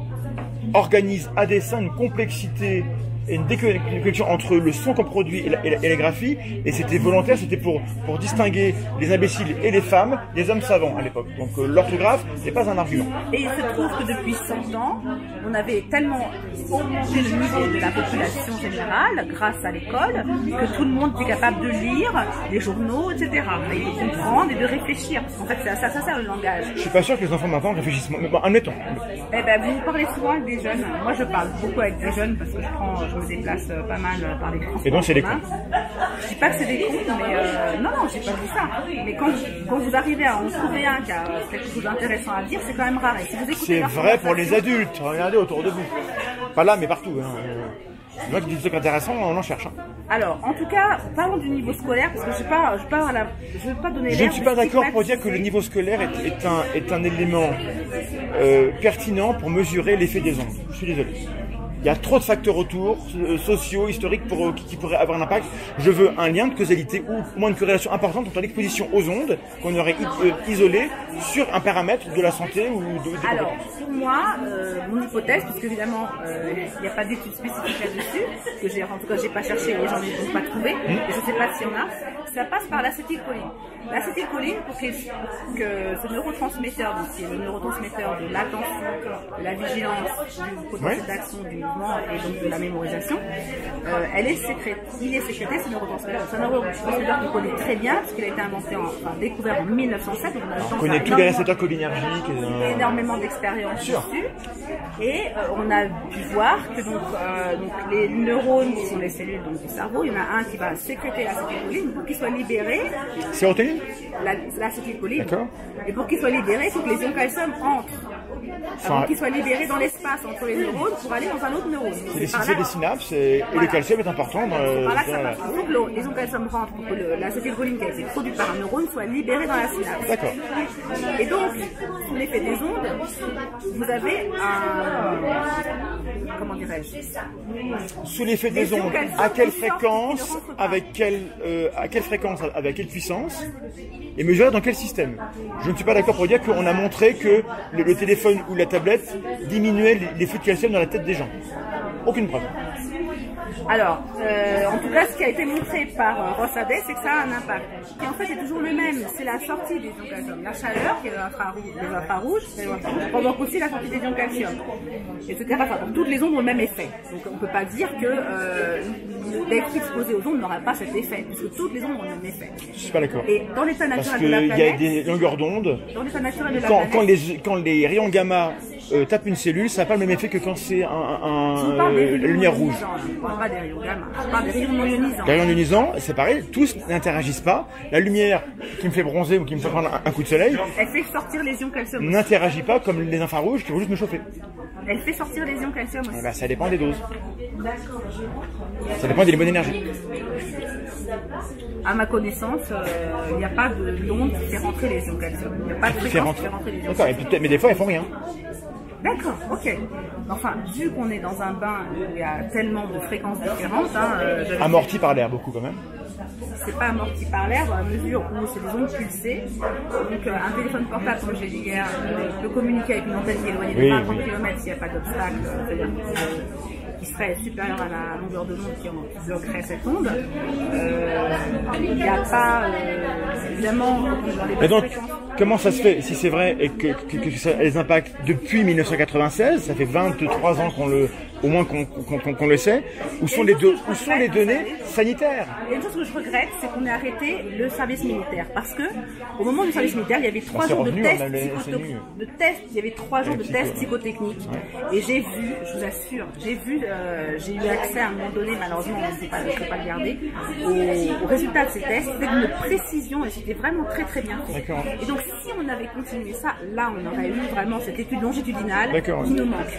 organise à dessein une complexité et une déconnexion entre le son qu'on produit et la graphie, et c'était volontaire, c'était pour distinguer les imbéciles et les femmes des hommes savants à l'époque. Donc l'orthographe n'est pas un argument. Et il se trouve que depuis 100 ans, on avait tellement augmenté le niveau de la population générale grâce à l'école que tout le monde était capable de lire les journaux, etc. Et de comprendre et de réfléchir. En fait, ça sert le langage. Je suis pas sûr que les enfants maintenant réfléchissent. Bon, admettons. Eh ben, vous parlez souvent avec des jeunes. Moi, je parle beaucoup avec des jeunes parce que je me déplace pas mal par les transports. Et donc c'est des cons. Je dis pas que c'est des cons, mais non, j'ai pas dit ça. Mais quand vous arrivez à en trouver un qui a quelque chose d'intéressant à dire, c'est quand même rare. Et si vous écoutez, c'est vrai pour les adultes. Regardez autour de vous. Pas là, mais partout. Hein. Les gens qui disent des trucs intéressants, on en cherche. Hein. Alors, en tout cas, parlons du niveau scolaire, parce que je ne veux pas donner. Je ne suis pas d'accord pour dire que le niveau scolaire est un élément pertinent pour mesurer l'effet des ondes. Je suis désolé. Il y a trop de facteurs autour, sociaux, historiques, qui pourraient avoir un impact. Je veux un lien de causalité ou au moins une corrélation importante entre l'exposition aux ondes qu'on aurait isolé sur un paramètre de la santé ou de Alors, pour moi, mon hypothèse, puisque évidemment, il n'y a pas d'études spécifiques là-dessus, en tout cas, j'ai pas cherché et j'en ai pas trouvé, et je ne sais pas s'il y en a, ça passe par l'acétylcholine. L'acétylcholine, pour que ce neurotransmetteur, donc qui est le neurotransmetteur de l'attention, de la vigilance, du potentiel d'action, du mouvement et donc de la mémorisation, il est sécrété, ce neurotransmetteur. C'est un neurotransmetteur qu'on connaît très bien, parce qu'il a été découvert en 1907. Donc on connaît tous les récepteurs cholinergiques. Énormément d'expérience dessus. Et on a pu voir que donc les neurones, qui sont les cellules donc, du cerveau, il y en a un qui va sécréter l'acétylcholine pour qu'il soit libéré. Sérotonine? L'acétylcholine. D'accord. Et pour qu'il soit libéré, il faut que les ions calcium entrent. Avant qu'il soit libéré dans l'espace entre les neurones pour aller dans un autre neurone. C'est des synapses et le calcium est important dans il faut que les ions calcium rentrent pour que l'acétylcholine qui a été produite par un neurone soit libérée dans la synapse. D'accord. Et donc, sous l'effet des ondes, vous avez comment dirais-je? Sous l'effet des ondes, à quelle fréquence, avec quelle puissance, et mesurer dans quel système? Je ne suis pas d'accord pour dire qu'on a montré que le téléphone ou la tablette diminuait les flux de calcium dans la tête des gens. Aucune preuve. Alors, en tout cas, ce qui a été montré par Rossadet, c'est que ça a un impact. Et en fait, c'est toujours le même. C'est la sortie des ions calcium. La chaleur, qui est les infrarouges, provoque aussi la sortie des ions calcium. Etc. Enfin, toutes les ondes ont le même effet. Donc, on ne peut pas dire que d'être exposé aux ondes n'aura pas cet effet, puisque toutes les ondes ont le même effet. Je suis pas d'accord. Et dans l'état naturel de la planète, parce qu'il y a des longueurs d'ondes. Dans l'état naturel de la planète, quand les rayons gamma tapent une cellule, ça n'a pas le même effet que quand c'est la lumière rouge. Je ne parle pas des rayons gamma, je parle des rayons non ionisants. Les rayons ionisants, c'est pareil, tous n'interagissent pas. La lumière qui me fait bronzer ou qui me fait prendre un coup de soleil, elle fait sortir les ions calcium. N'interagit pas comme les infrarouges qui vont juste me chauffer. Elle fait sortir les ions calcium aussi. Eh ben, ça dépend des doses. Ça dépend des bonnes énergies. À ma connaissance, il n'y a pas d'onde qui fait rentrer les ions calcium. Il n'y a pas de fréquence qui fait rentrer les ions calcium. D'accord, mais des fois, elles font rien. D'accord, ok. Enfin, vu qu'on est dans un bain où il y a tellement de fréquences différentes... amorti par l'air, beaucoup quand même. C'est pas amorti par l'air dans la mesure où c'est des ondes pulsées. Donc un téléphone portable, comme j'ai dit hier, peut communiquer avec une antenne qui est éloignée de 20 km s'il n'y a pas d'obstacle, c'est-à-dire qui serait supérieure à la longueur de l'onde qui bloquerait cette onde. Il n'y a pas, évidemment, dans les basses fréquences. Comment ça se fait, si c'est vrai, et que ça a des impacts depuis 1996, ça fait 23 ans au moins qu'on le sait, où sont les données sanitaires? Et une chose que je regrette, c'est qu'on ait arrêté le service militaire, parce que au moment du service militaire, il y avait 3 jours de tests psychotechniques, et j'ai vu, je vous assure, j'ai eu accès à un moment donné, malheureusement on ne peut pas le garder, au résultat de ces tests, c'était d'une précision et c'était vraiment très très bien fait. Et donc si on avait continué ça, là on aurait eu vraiment cette étude longitudinale qui nous manque.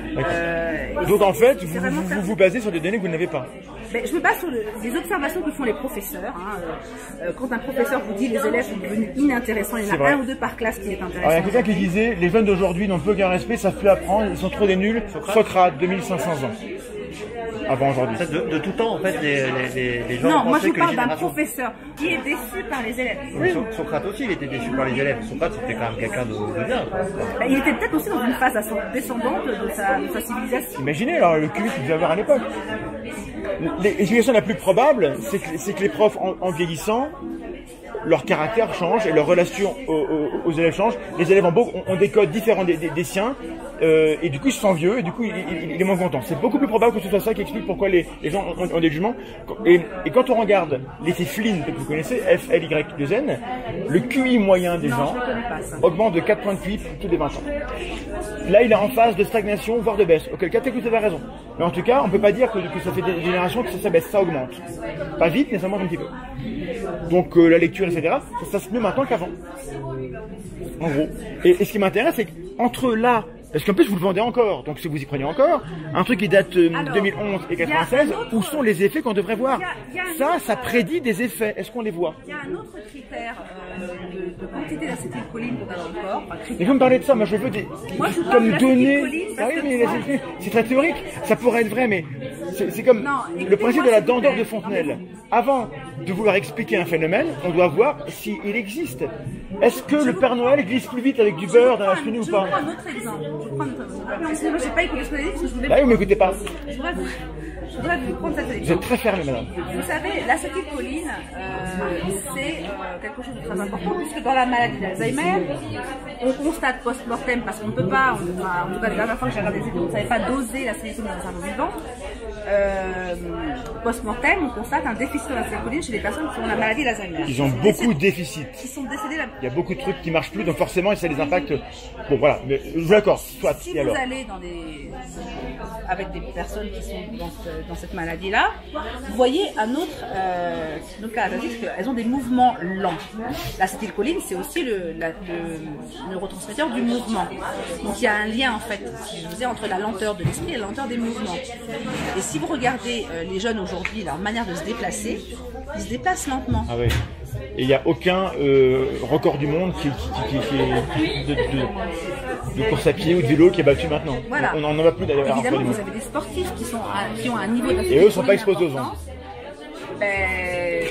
Donc en fait, vous basez sur des données que vous n'avez pas. Ben, je me base sur les observations que font les professeurs. Quand un professeur vous dit les élèves sont devenus inintéressants, il y en a un ou deux par classe qui est intéressant. Alors, il y a quelqu'un qui disait les jeunes d'aujourd'hui n'ont plus aucun respect, savent plus apprendre, ils sont trop des nuls. Socrate, 2500 ans. Avant aujourd'hui. De tout temps, en fait, les gens. Non, moi je vous parle d'un professeur qui est déçu par les élèves. Oui. Socrate aussi, il était déçu par les élèves. Socrate, c'était quand même quelqu'un de bien. Ben, il était peut-être aussi dans une phase descendante de sa civilisation. Imaginez alors le QI qu'il devait avoir à l'époque. L'explication la plus probable, c'est que les profs, en vieillissant, leur caractère change et leur relation aux élèves change. Les élèves ont des codes différents des siens, et du coup ils se sentent vieux et du coup il est moins content. C'est beaucoup plus probable que ce soit ça qui explique pourquoi les gens ont des jugements. Et quand on regarde l'effet Flynn que vous connaissez, FLY2N, le QI moyen des gens augmente de 4 points de QI tous les 20 ans. Là il est en phase de stagnation voire de baisse. Auquel cas vous avez raison. Mais en tout cas on peut pas dire que ça fait des générations que ça baisse, ça augmente. Pas vite mais ça monte un petit peu. Donc la lecture etc. Ça se met maintenant qu'avant. En gros. Et ce qui m'intéresse c'est qu'entre là, parce qu'en plus vous le vendez encore, donc si vous y croyez encore, un truc qui date 2011 et 96, où sont les effets qu'on devrait voir? Ça prédit des effets, est-ce qu'on les voit? Il y a un autre critère de quantité d'acétylcholine qu'on a dans le corps. Et vous me parlez de ça, moi je veux des comme données. Ah oui, mais c'est très théorique, ça pourrait être vrai, mais c'est comme le principe de la dent d'or de Fontenelle. Avant de vouloir expliquer un phénomène, on doit voir s'il existe. Est-ce que le Père Noël glisse plus vite avec du beurre dans la cheminée ou pas? Je prends un autre exemple. Excusez-moi, je n'ai pas écouté ce que vous avez dit parce que je voulais. Ah oui, vous m'écoutez pas. Je voudrais vous prendre cet exemple. Vous êtes très fermé, madame. Vous savez, l'acétylcholine, c'est quelque chose de très important puisque dans la maladie d'Alzheimer, on constate post-mortem parce qu'on ne peut pas, en tout cas la dernière fois que j'ai regardé des études, on ne savait pas doser l'acétylcholine dans un cerveau vivant. Post-mortem, on constate un déficit d'acétylcholine chez les personnes qui ont la maladie d'Alzheimer. Ils ont beaucoup de déficits. Qui sont décédés là. Il y a beaucoup de trucs qui marchent plus, donc forcément ça les impacte. Bon voilà, mais je suis d'accord. Soit. Si vous allez avec des personnes qui sont dans cette maladie-là, vous voyez un autre caractéristique, elles ont des mouvements lents. L'acétylcholine, c'est aussi le neurotransmetteur du mouvement. Donc il y a un lien en fait, si je vous dis, entre la lenteur de l'esprit et la lenteur des mouvements. Et si vous regardez les jeunes aujourd'hui, leur manière de se déplacer, ils se déplacent lentement. Ah oui. Et il n'y a aucun record du monde de course à pied ou de vélo qui est battu maintenant. Voilà. On n'en va plus d'ailleurs. Évidemment, vous avez des sportifs qui ont un niveau d'activité. Et eux ne sont pas exposés aux ondes. Ben,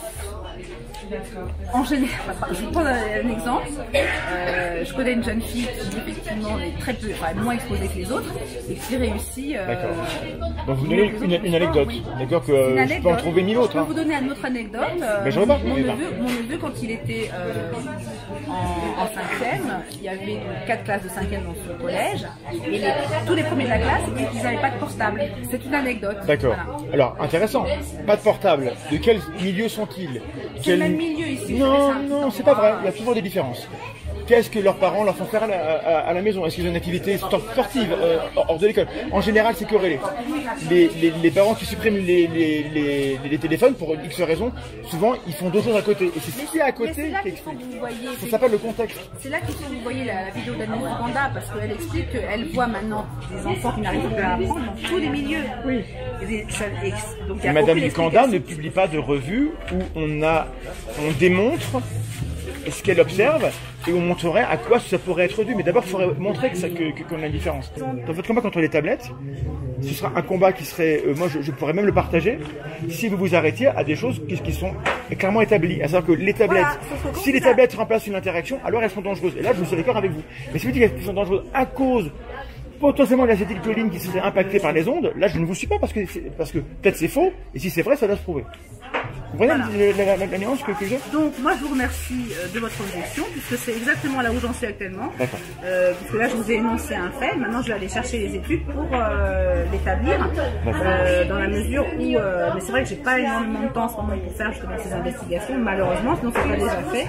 en général, je vais prendre un exemple. Je connais une jeune fille qui effectivement est très peu, moins exposée que les autres et qui réussit. D'accord. Donc vous donnez une anecdote. Oui. D'accord que je peux en trouver 1000 autres. Je peux vous donner une autre anecdote. Mais j'en ai pas. Mon neveu, quand il était en 5e, il y avait 4 classes de 5e dans ce collège et tous les premiers de la classe, ils n'avaient pas de portable. C'est une anecdote. D'accord. Voilà. Alors intéressant. Pas de portable. De quel milieu sont-ils? C'est le même milieu ici. Non, c'est pas vrai. Il y a toujours des différences. Qu'est-ce que leurs parents leur font faire à la maison? Est-ce qu'ils ont une activité sportive hors de l'école? En général, c'est corrélé. Les parents qui suppriment les téléphones pour X raisons, souvent ils font d'autres choses à côté. Et c'est ce qui est à côté qui explique. Ça s'appelle le contexte. C'est là qu'il faut que vous voyez la vidéo d'Agnès Panda parce qu'elle explique qu'elle voit maintenant des enfants qui n'arrivent plus à apprendre dans tous les milieux. Oui. Donc, Madame Lucanda ne publie pas de revue où on démontre ce qu'elle observe et on montrerait à quoi ça pourrait être dû. Mais d'abord, il faudrait montrer qu'on a une différence. Dans votre combat contre les tablettes, ce sera un combat qui serait... moi, je pourrais même le partager si vous vous arrêtiez à des choses qui sont clairement établies. À savoir que les tablettes, si les tablettes remplacent une interaction, alors elles sont dangereuses. Et là, je suis d'accord avec vous. Mais si vous dites qu'elles sont dangereuses à cause potentiellement l'acétylcholine qui serait impactée par les ondes, là je ne vous suis pas parce que peut-être c'est faux, et si c'est vrai, ça doit se prouver. Vous comprenez la nuance que j'ai? Donc moi je vous remercie de votre objection, puisque c'est exactement là où j'en suis actuellement. Puisque là je vous ai énoncé un fait, maintenant je vais aller chercher les études pour l'établir, dans la mesure où, mais c'est vrai que j'ai pas énormément de temps en ce moment pour faire justement ces investigations, malheureusement, sinon c'est pas déjà fait.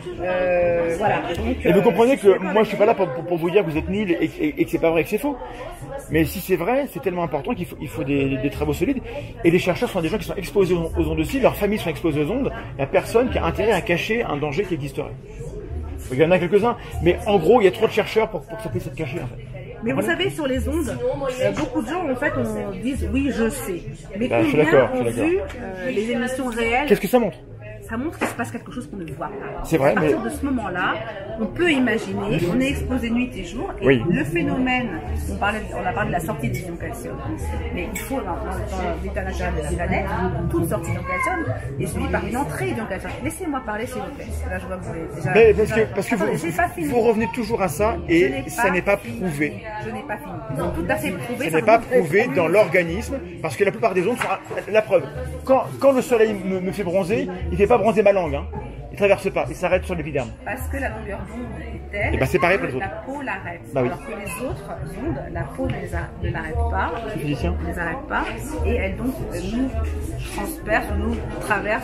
Voilà. Donc, et vous comprenez que moi je suis pas là pour vous dire que vous êtes nuls et que c'est pas vrai et que c'est faux. Mais si c'est vrai, c'est tellement important qu'il faut des travaux solides. Et les chercheurs sont des gens qui sont exposés aux ondes aussi, leurs familles sont exposées aux ondes. Il n'y a personne qui a intérêt à cacher un danger qui existerait. Il y en a quelques-uns, mais en gros, il y a trop de chercheurs pour que ça puisse être caché en fait. Mais vous savez, sur les ondes, beaucoup de gens en fait disent oui, je sais. Mais combien ont vu les émissions réelles? Qu'est-ce que ça montre? Ça montre qu'il se passe quelque chose qu'on ne voit pas. C'est vrai, à partir de ce moment-là, on peut imaginer, on est exposé nuit et jour, et le phénomène, on a parlé de la sortie des ions calcium, mais il faut, dans l'état naturel de la planète, toute sortie d'ions calcium est suivie par une entrée d'ions calcium. Laissez-moi parler, s'il vous plaît. Là, je vois que vous avez déjà... parce que vous revenez toujours à ça, et ça n'est pas prouvé. Je n'ai pas fini. Ils ont tout à fait prouvé. Ça n'est pas prouvé dans l'organisme, parce que la plupart des ondes sont la preuve. Quand le soleil me fait bronzer, il ne fait pas bronzer ma langue, hein. Il traverse pas, il s'arrête sur l'épiderme. Parce que la longueur d'onde est telle, et c'est pareil pour les autres. La peau l'arrête. Alors que les autres ondes, la peau ne l'arrête pas, ne les arrête pas, et elle donc nous transperce, nous traverse.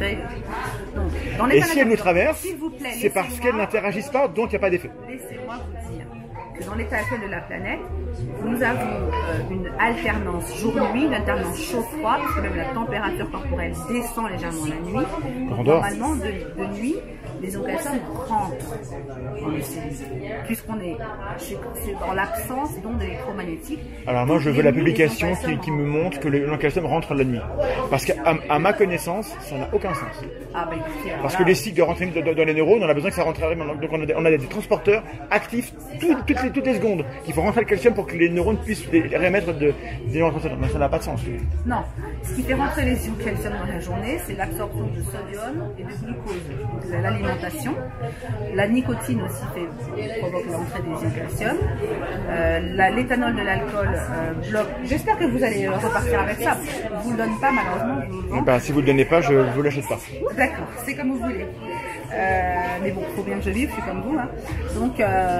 Donc, dans et si elle nous traverse, plaît, c'est parce qu'elles n'interagissent pas, donc il n'y a pas d'effet. Laissez-moi vous dire que dans l'état actuel de la planète, nous avons une alternance jour-nuit, une alternance chaud-froid, parce que même la température corporelle descend légèrement la nuit. Donc, normalement, de nuit, les ions calcium rentrent dans les cellules, puisqu'on c'est dans l'absence d'ondes électromagnétiques. Alors moi, je veux la publication qui me montre que les ions calcium rentrent la nuit. Parce qu'à ma connaissance, ça n'a aucun sens. Ah bah écoutez, parce que les cycles de rentrée dans les neurones, on a besoin que ça rentre. Donc on a des transporteurs actifs toutes les secondes qui font rentrer le calcium pour que les neurones puissent les remettre des neurotransmetteurs. Mais ça n'a pas de sens. Non, ce qui fait rentrer les ions calcium dans la journée, c'est l'absorption de sodium et de glucose. Donc l'alimentation. La nicotine aussi provoque l'entrée des ions calcium. L'éthanol de l'alcool bloque. J'espère que vous allez repartir avec ça. Je ne vous le donne pas malheureusement. Si vous ne le donnez pas, je ne vous l'achète pas. D'accord, c'est comme vous voulez. Mais bon, il faut bien que je vive, je suis comme vous. Hein. Donc,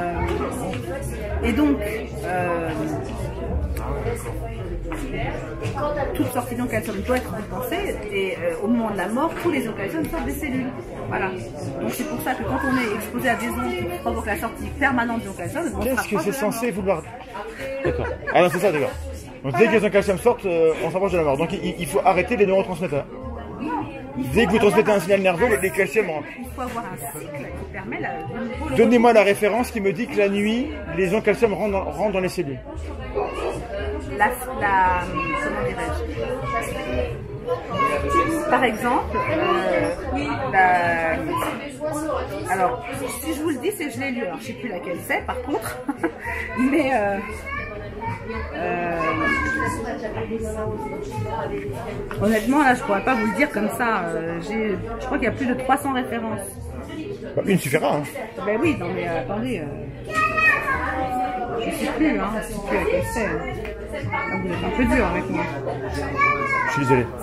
toute sortie d'ions calcium doit être dépensée et au moment de la mort, tous les ions calcium sortent des cellules. Voilà. Donc c'est pour ça que quand on est exposé à des ondes qui provoquent la sortie permanente d'ions calcium, est-ce que c'est censé vouloir... D'accord. Ah non, c'est ça, d'accord. Donc dès que les ions calcium sortent, on s'approche de la mort. Donc il faut arrêter les neurotransmetteurs. Dès que vous transmettez un signal nerveux, les calciums rentrent. Il faut avoir un cycle qui permet la... Donnez-moi la référence qui me dit que la nuit, les ions calcium rentrent dans les cellules. Comment dirais-je? Par exemple, alors, si je vous le dis, c'est je l'ai lu, alors je ne sais plus laquelle c'est par contre, mais honnêtement, là, je pourrais pas vous le dire comme ça. Je crois qu'il y a plus de 300 références. Une suffira, hein. Ben oui, non mais attendez, je ne sais plus, hein, je ne sais plus laquelle c'est. Vous êtes un peu dur avec moi. Je suis désolé.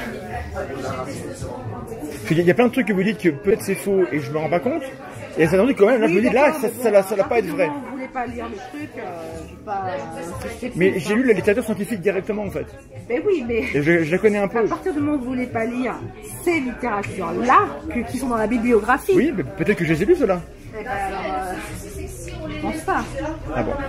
Il y a plein de trucs que vous dites que peut-être c'est faux et je me rends pas compte. Et ça quand même, là je me dis là, ça va pas être vrai. Vous voulez pas lire le truc, pas... Mais j'ai lu la littérature scientifique directement en fait. Ben oui, mais... Et je la connais un peu. À partir du moment où vous voulez pas lire ces littératures-là, qui sont dans la bibliographie... Oui, mais peut-être que je les ai lues ceux-là. Eh ben alors, je pense pas. Ah bon.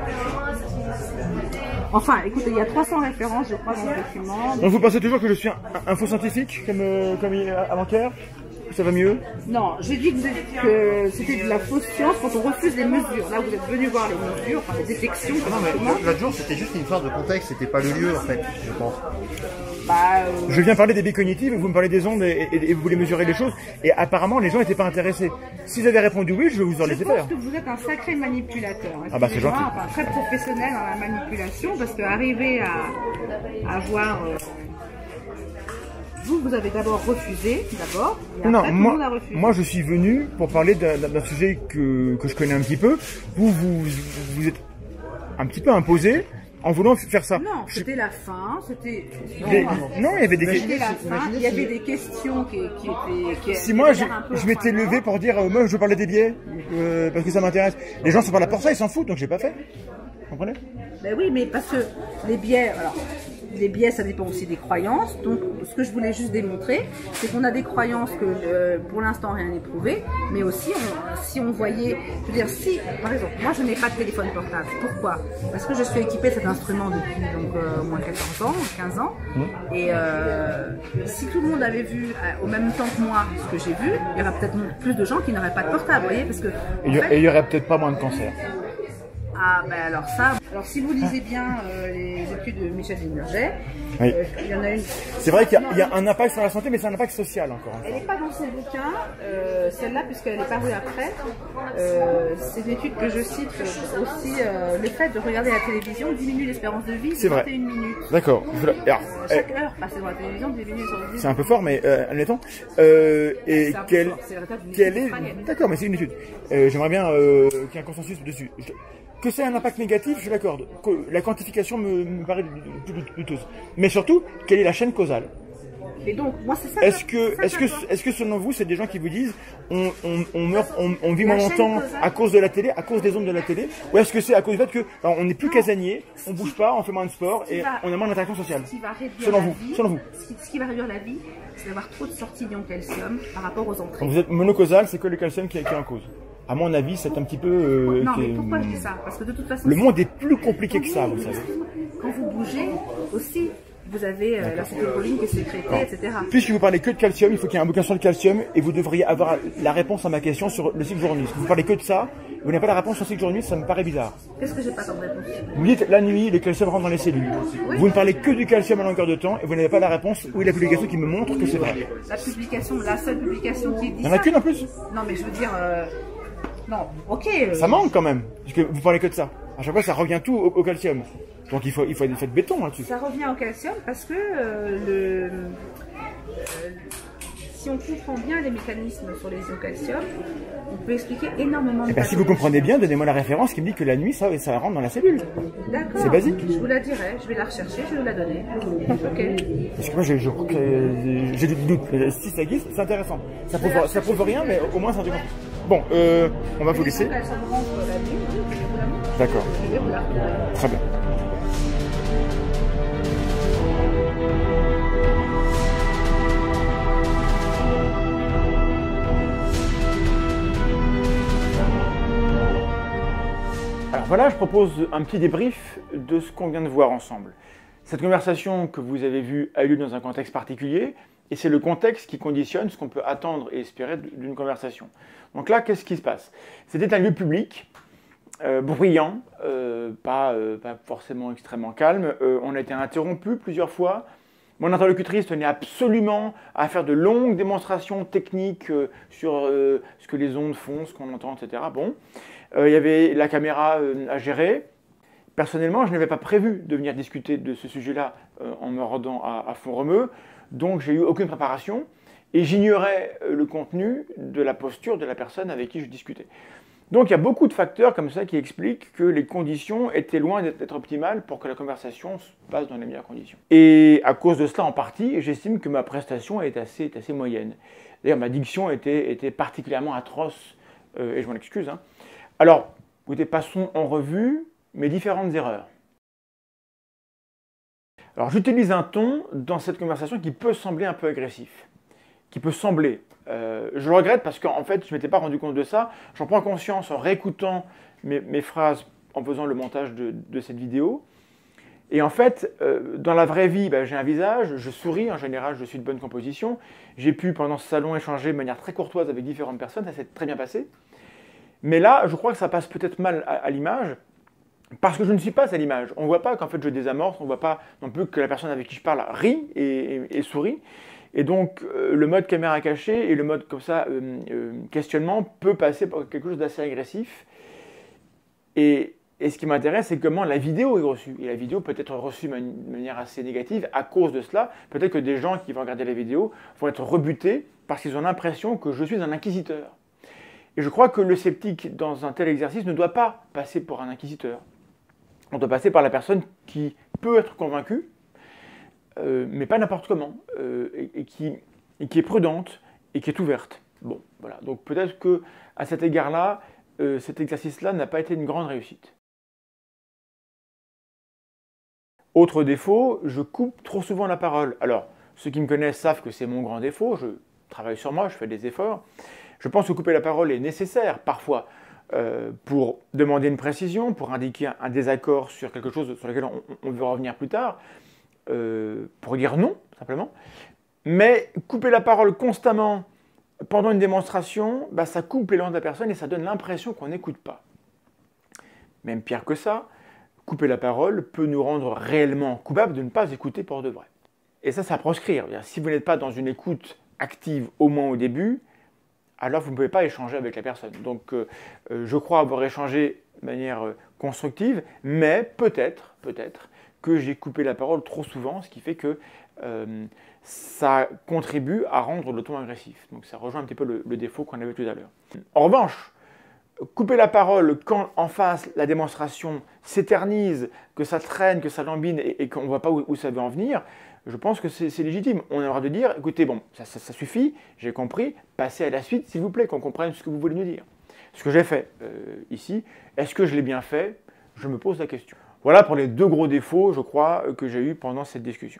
Enfin, écoutez, il y a 300 références, je crois, dans le document. Donc vous pensez toujours que je suis un faux scientifique, comme avant-hier? Ça va mieux? Non, j'ai dit que c'était de la fausse science quand on refuse les mesures. Là, vous êtes venu voir les mesures, enfin les détections. Non, mais l'autre jour, c'était juste une histoire de contexte, c'était pas le lieu, en fait, je pense. Je viens parler des billes cognitives, vous me parlez des ondes et vous voulez mesurer les choses. Et apparemment, les gens n'étaient pas intéressés. S'ils avaient répondu oui, je vous en laisser faire. Je pense que vous êtes un sacré manipulateur. Ah bah c'est gentil. Enfin, très professionnel dans la manipulation, parce qu'arriver à voir... Vous avez d'abord refusé, et non, après, moi je suis venu pour parler d'un sujet que je connais un petit peu. Vous êtes un petit peu imposé en voulant faire ça. Non, c'était la fin, c'était... Non, il y avait des questions. C'était la fin, il y avait des questions qui étaient... Si moi, je m'étais levé pour dire, moi, je veux parler des billets, parce que ça m'intéresse. Les gens sont pas là pour ça, ils s'en foutent, donc j'ai pas fait. Vous comprenez? Ben oui, mais parce que les biais, alors, les biais, ça dépend aussi des croyances. Donc, ce que je voulais juste démontrer, c'est qu'on a des croyances que, pour l'instant, rien n'est prouvé. Mais aussi, si on voyait, je veux dire, si, par exemple, moi, je n'ai pas de téléphone portable. Pourquoi? Parce que je suis équipée de cet instrument depuis donc au moins 14 ans, 15 ans. Et si tout le monde avait vu au même temps que moi ce que j'ai vu, il y aurait peut-être plus de gens qui n'auraient pas de portable, vous voyez, parce que et il y aurait peut-être pas moins de cancer. Ah ben alors ça, alors si vous lisez bien les études de Michel Demirget, oui. Il y en a une... C'est vrai qu'il y a un impact sur la santé, mais c'est un impact social encore. Elle n'est pas dans ses bouquins, celle-là, puisqu'elle est parue après. C'est une étude que je cite aussi, le fait de regarder la télévision diminue l'espérance de vie de 21 minutes. D'accord. Chaque heure passée devant la télévision diminue l'espérance de vie. C'est un peu fort, mais admettons. Et quelle est... D'accord, mais c'est une étude. J'aimerais bien qu'il y ait un consensus dessus. Que c'est un impact négatif, je l'accorde. La quantification me paraît douteuse. Mais surtout, quelle est la chaîne causale? Et donc, moi, c'est ça. Est-ce que selon vous, c'est des gens qui vous disent on meurt, on vit moins longtemps à cause de la télé, à cause des ondes de la télé, ou est-ce que c'est à cause du fait que on n'est plus casanier, on bouge pas, on fait moins de sport et on a moins d'interaction sociale? Selon vous. Ce qui va réduire la vie, c'est d'avoir trop de sorties d'ion calcium par rapport aux entrées. Donc vous êtes monocausal, c'est que le calcium qui est en cause. À mon avis, c'est un petit peu... non, mais pourquoi je dis ça? Parce que de toute façon... Le monde est plus compliqué que ça, vous savez. Quand vous bougez, aussi, vous avez l'acétylcholine qui est sécrétée, etc. Puisque vous parlez que de calcium, il faut qu'il y ait un bouquin sur le calcium, et vous devriez avoir la réponse à ma question sur le cycle jour-nuit. Vous parlez que de ça, vous n'avez pas la réponse sur le cycle jour-nuit, ça me paraît bizarre. Qu'est-ce que j'ai pas comme réponse? Vous dites, la nuit, le calcium rentre dans les cellules. Oui. Vous ne parlez que du calcium à longueur de temps, et vous n'avez pas la réponse ou la publication qui me montre que c'est vrai. La seule publication qui dit il y en a qu'une en plus? Non, mais je veux dire... Non, ok. Ça manque quand même, puisque vous parlez que de ça. À chaque fois, ça revient tout au calcium. Donc il faut être fait de béton là-dessus. Ça revient au calcium parce que si on comprend bien les mécanismes sur les ions calcium, on peut expliquer énormément de si vous comprenez bien, donnez-moi la référence qui me dit que la nuit, ça rentre dans la cellule. D'accord. C'est basique. Je vous la dirai, je vais la rechercher, je vais vous la donner. Ok. Parce que moi, j'ai du doute. Si ça existe, c'est intéressant. Ça prouve rien, mais au moins ça en dit. Bon, on va vous laisser. D'accord. Très bien. Alors voilà, je propose un petit débrief de ce qu'on vient de voir ensemble. Cette conversation que vous avez vue a eu lieu dans un contexte particulier, et c'est le contexte qui conditionne ce qu'on peut attendre et espérer d'une conversation. Donc là, qu'est-ce qui se passe? C'était un lieu public, bruyant, pas forcément extrêmement calme. On a été interrompu plusieurs fois. Mon interlocutrice tenait absolument à faire de longues démonstrations techniques sur ce que les ondes font, ce qu'on entend, etc. Bon, il y avait la caméra à gérer. Personnellement, je n'avais pas prévu de venir discuter de ce sujet-là en me rendant à Font-Romeu, donc j'ai eu aucune préparation et j'ignorais le contenu de la posture de la personne avec qui je discutais. Donc il y a beaucoup de facteurs comme ça qui expliquent que les conditions étaient loin d'être optimales pour que la conversation se passe dans les meilleures conditions. Et à cause de cela en partie, j'estime que ma prestation est assez moyenne. D'ailleurs, ma diction était particulièrement atroce, et je m'en excuse. Hein. Alors, écoutez, passons en revue mes différentes erreurs. Alors, j'utilise un ton dans cette conversation qui peut sembler un peu agressif. Qui peut sembler. Je le regrette parce qu'en fait, je ne m'étais pas rendu compte de ça. J'en prends conscience en réécoutant mes phrases en faisant le montage de cette vidéo. Et en fait, dans la vraie vie, j'ai un visage, je souris, en général, je suis de bonne composition. J'ai pu, pendant ce salon, échanger de manière très courtoise avec différentes personnes, ça s'est très bien passé. Mais là, je crois que ça passe peut-être mal à l'image, parce que je ne suis pas à l'image. On ne voit pas qu'en fait je désamorce, on ne voit pas non plus que la personne avec qui je parle rit et sourit. Et donc, le mode caméra cachée et le mode comme ça, questionnement, peut passer pour quelque chose d'assez agressif. Et ce qui m'intéresse, c'est comment la vidéo est reçue. Et la vidéo peut être reçue de manière assez négative à cause de cela. Peut-être que des gens qui vont regarder la vidéo vont être rebutés parce qu'ils ont l'impression que je suis un inquisiteur. Et je crois que le sceptique, dans un tel exercice, ne doit pas passer pour un inquisiteur. On doit passer par la personne qui peut être convaincue, mais pas n'importe comment, et qui est prudente et qui est ouverte. Bon, voilà. Donc peut-être que à cet égard-là, cet exercice-là n'a pas été une grande réussite. Autre défaut, je coupe trop souvent la parole. Alors, ceux qui me connaissent savent que c'est mon grand défaut, je travaille sur moi, je fais des efforts. Je pense que couper la parole est nécessaire parfois pour demander une précision, pour indiquer un désaccord sur quelque chose sur lequel on veut revenir plus tard, pour dire non, simplement. Mais couper la parole constamment pendant une démonstration, bah, ça coupe l'élan de la personne et ça donne l'impression qu'on n'écoute pas. Même pire que ça, couper la parole peut nous rendre réellement coupables de ne pas écouter pour de vrai. Et ça à proscrire. Si vous n'êtes pas dans une écoute active, au moins au début, alors vous ne pouvez pas échanger avec la personne. Donc je crois avoir échangé de manière constructive, mais peut-être que j'ai coupé la parole trop souvent, ce qui fait que ça contribue à rendre le ton agressif. Donc ça rejoint un petit peu le défaut qu'on avait tout à l'heure. En revanche, couper la parole quand en face la démonstration s'éternise, que ça traîne, que ça lambine et qu'on ne voit pas où ça veut en venir, je pense que c'est légitime. On a le droit de dire, écoutez, bon, ça suffit, j'ai compris, passez à la suite s'il vous plaît, qu'on comprenne ce que vous voulez nous dire. Ce que j'ai fait ici, est-ce que je l'ai bien fait? Je me pose la question. Voilà pour les deux gros défauts, je crois, que j'ai eu pendant cette discussion.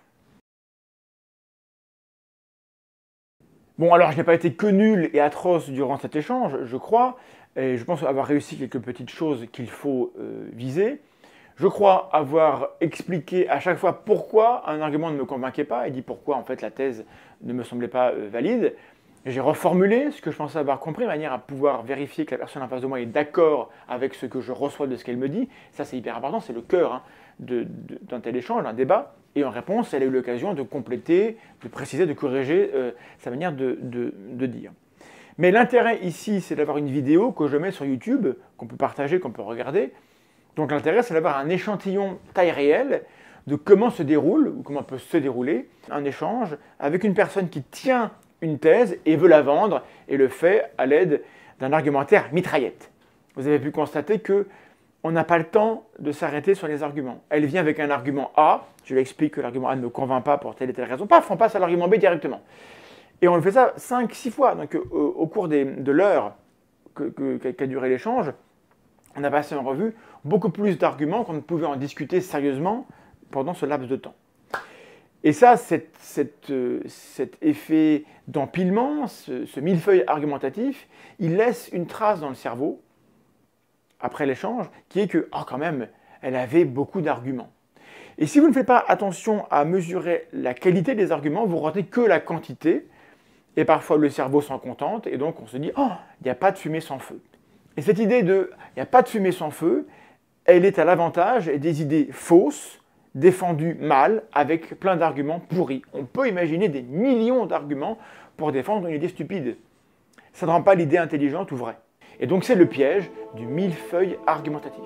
Bon, alors je n'ai pas été que nul et atroce durant cet échange, je crois, et je pense avoir réussi quelques petites choses qu'il faut viser. Je crois avoir expliqué à chaque fois pourquoi un argument ne me convainquait pas et dit pourquoi en fait la thèse ne me semblait pas valide. J'ai reformulé ce que je pensais avoir compris de manière à pouvoir vérifier que la personne en face de moi est d'accord avec ce que je reçois de ce qu'elle me dit. Ça c'est hyper important, c'est le cœur d'un tel échange, d'un débat. Et en réponse, elle a eu l'occasion de compléter, de préciser, de corriger sa manière de dire. Mais l'intérêt ici, c'est d'avoir une vidéo que je mets sur YouTube, qu'on peut partager, qu'on peut regarder. Donc l'intérêt, c'est d'avoir un échantillon taille réelle de comment se déroule, ou comment peut se dérouler, un échange avec une personne qui tient une thèse et veut la vendre, et le fait à l'aide d'un argumentaire mitraillette. Vous avez pu constater qu'on n'a pas le temps de s'arrêter sur les arguments. Elle vient avec un argument A, je lui explique que l'argument A ne me convainc pas pour telle et telle raison, paf, on passe à l'argument B directement. Et on le fait ça 5-6 fois, donc au cours de l'heure qu'a duré l'échange, on a passé en revue beaucoup plus d'arguments qu'on ne pouvait en discuter sérieusement pendant ce laps de temps. Et ça, cet effet d'empilement, ce millefeuille argumentatif, il laisse une trace dans le cerveau, après l'échange, qui est que, oh quand même, elle avait beaucoup d'arguments. Et si vous ne faites pas attention à mesurer la qualité des arguments, vous retenez que la quantité, et parfois le cerveau s'en contente, et donc on se dit, oh, il n'y a pas de fumée sans feu. Et cette idée de « il n'y a pas de fumée sans feu », elle est à l'avantage des idées fausses, défendues mal, avec plein d'arguments pourris. On peut imaginer des millions d'arguments pour défendre une idée stupide. Ça ne rend pas l'idée intelligente ou vraie. Et donc c'est le piège du millefeuille argumentatif.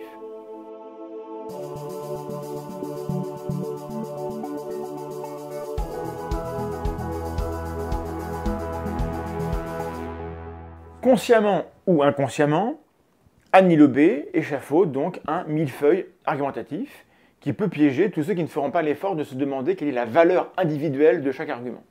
Consciemment ou inconsciemment, Annie Lobé échafaude donc un millefeuille argumentatif qui peut piéger tous ceux qui ne feront pas l'effort de se demander quelle est la valeur individuelle de chaque argument.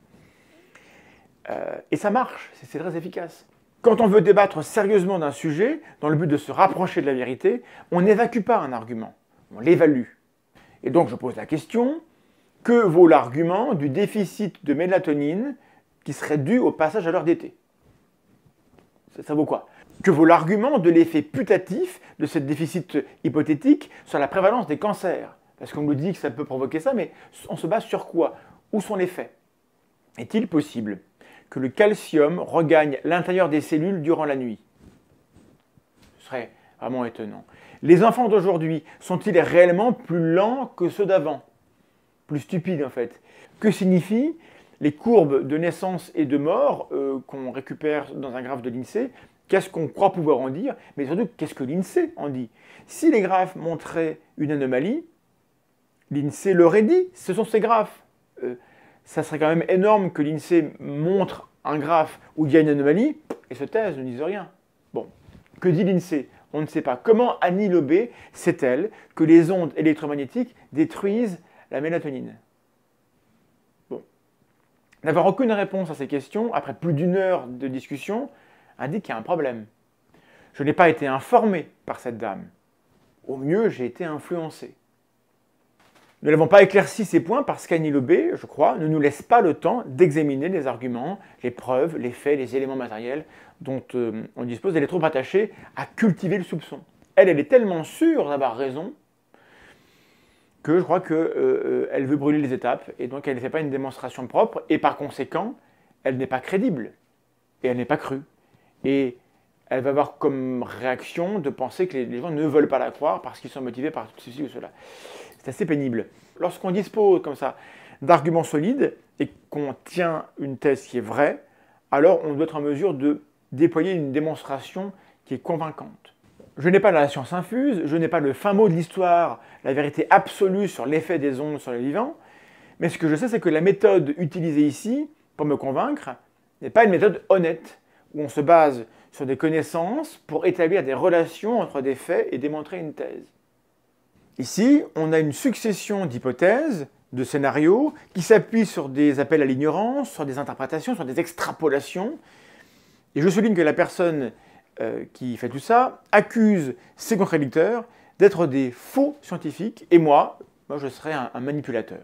Et ça marche, c'est très efficace. Quand on veut débattre sérieusement d'un sujet, dans le but de se rapprocher de la vérité, on n'évacue pas un argument, on l'évalue. Et donc je pose la question, que vaut l'argument du déficit de mélatonine qui serait dû au passage à l'heure d'été? Ça vaut quoi? Que vaut l'argument de l'effet putatif de ce déficit hypothétique sur la prévalence des cancers? Parce qu'on nous dit que ça peut provoquer ça, mais on se base sur quoi? Où sont les faits? Est-il possible que le calcium regagne l'intérieur des cellules durant la nuit? Ce serait vraiment étonnant. Les enfants d'aujourd'hui sont-ils réellement plus lents que ceux d'avant? Plus stupides en fait. Que signifient les courbes de naissance et de mort qu'on récupère dans un graphe de l'INSEE? Qu'est-ce qu'on croit pouvoir en dire? Mais surtout, qu'est-ce que l'INSEE en dit? Si les graphes montraient une anomalie, l'INSEE l'aurait dit, ce sont ces graphes. Ça serait quand même énorme que l'INSEE montre un graphe où il y a une anomalie et se taise, ne dise rien. Bon, que dit l'INSEE? On ne sait pas. Comment Annie Lobé sait-elle que les ondes électromagnétiques détruisent la mélatonine? Bon. N'avoir aucune réponse à ces questions, après plus d'1 heure de discussion, indique qu'il y a un problème. Je n'ai pas été informé par cette dame. Au mieux, j'ai été influencé. Nous n'avons pas éclairci ces points parce qu'Annie Lobé, je crois, ne nous laisse pas le temps d'examiner les arguments, les preuves, les faits, les éléments matériels dont on dispose. Elle est trop attachée à cultiver le soupçon. Elle est tellement sûre d'avoir raison que je crois qu'elle veut brûler les étapes et donc elle ne fait pas une démonstration propre et par conséquent, elle n'est pas crédible et elle n'est pas crue. Et elle va avoir comme réaction de penser que les gens ne veulent pas la croire parce qu'ils sont motivés par ceci ou cela. C'est assez pénible. Lorsqu'on dispose comme ça d'arguments solides et qu'on tient une thèse qui est vraie, alors on doit être en mesure de déployer une démonstration qui est convaincante. Je n'ai pas la science infuse, je n'ai pas le fin mot de l'histoire, la vérité absolue sur l'effet des ondes sur les vivants, mais ce que je sais, c'est que la méthode utilisée ici, pour me convaincre, n'est pas une méthode honnête, où on se base sur des connaissances pour établir des relations entre des faits et démontrer une thèse. Ici, on a une succession d'hypothèses, de scénarios, qui s'appuient sur des appels à l'ignorance, sur des interprétations, sur des extrapolations. Et je souligne que la personne qui fait tout ça accuse ses contradicteurs d'être des faux scientifiques, et moi je serais un manipulateur.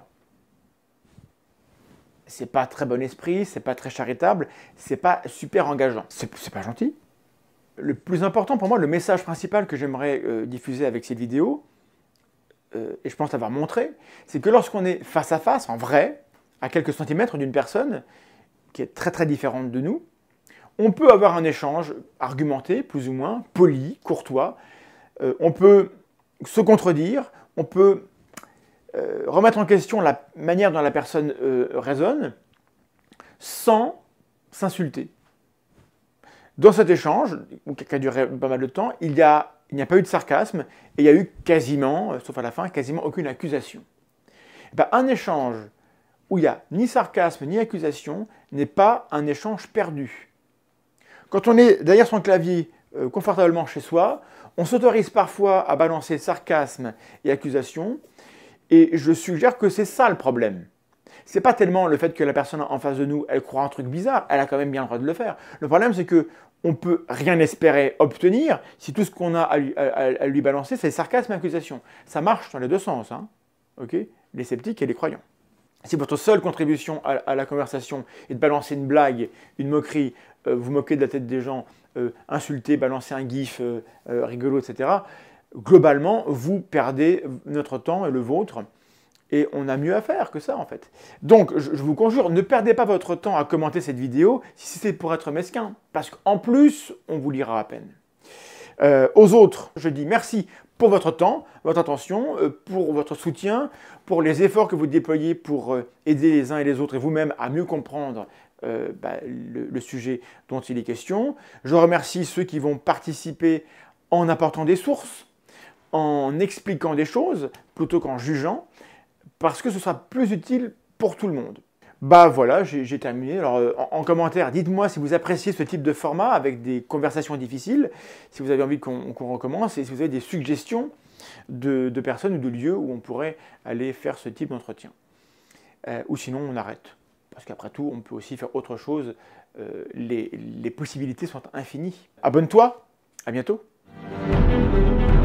C'est pas très bon esprit, c'est pas très charitable, c'est pas super engageant. C'est pas gentil. Le plus important pour moi, le message principal que j'aimerais diffuser avec cette vidéo, et je pense l'avoir montré, c'est que lorsqu'on est face à face, en vrai, à quelques centimètres d'une personne qui est très très différente de nous, on peut avoir un échange argumenté, plus ou moins, poli, courtois, on peut se contredire, on peut remettre en question la manière dont la personne raisonne, sans s'insulter. Dans cet échange, qui a duré pas mal de temps, il n'y a pas eu de sarcasme, et il y a eu quasiment, sauf à la fin, quasiment aucune accusation. Un échange où il n'y a ni sarcasme ni accusation n'est pas un échange perdu. Quand on est derrière son clavier confortablement chez soi, on s'autorise parfois à balancer sarcasme et accusation, et je suggère que c'est ça le problème. C'est pas tellement le fait que la personne en face de nous, elle croit un truc bizarre, elle a quand même bien le droit de le faire. Le problème, c'est que on peut rien espérer obtenir si tout ce qu'on a à lui balancer, c'est sarcasme et accusation. Ça marche dans les deux sens, hein, okay, les sceptiques et les croyants. Si votre seule contribution à la conversation est de balancer une blague, une moquerie, vous moquer de la tête des gens, insulter, balancer un gif rigolo, etc., globalement, vous perdez notre temps et le vôtre. Et on a mieux à faire que ça, en fait. Donc, je vous conjure, ne perdez pas votre temps à commenter cette vidéo si c'est pour être mesquin. Parce qu'en plus, on vous lira à peine. Aux autres, je dis merci pour votre temps, votre attention, pour votre soutien, pour les efforts que vous déployez pour aider les uns et les autres et vous-même à mieux comprendre le sujet dont il est question. Je remercie ceux qui vont participer en apportant des sources, en expliquant des choses, plutôt qu'en jugeant, parce que ce sera plus utile pour tout le monde. Voilà, j'ai terminé. Alors, en commentaire, dites-moi si vous appréciez ce type de format avec des conversations difficiles, si vous avez envie qu'on recommence, et si vous avez des suggestions de personnes ou de lieux où on pourrait aller faire ce type d'entretien. Ou sinon, on arrête. Parce qu'après tout, on peut aussi faire autre chose. Les possibilités sont infinies. Abonne-toi, à bientôt.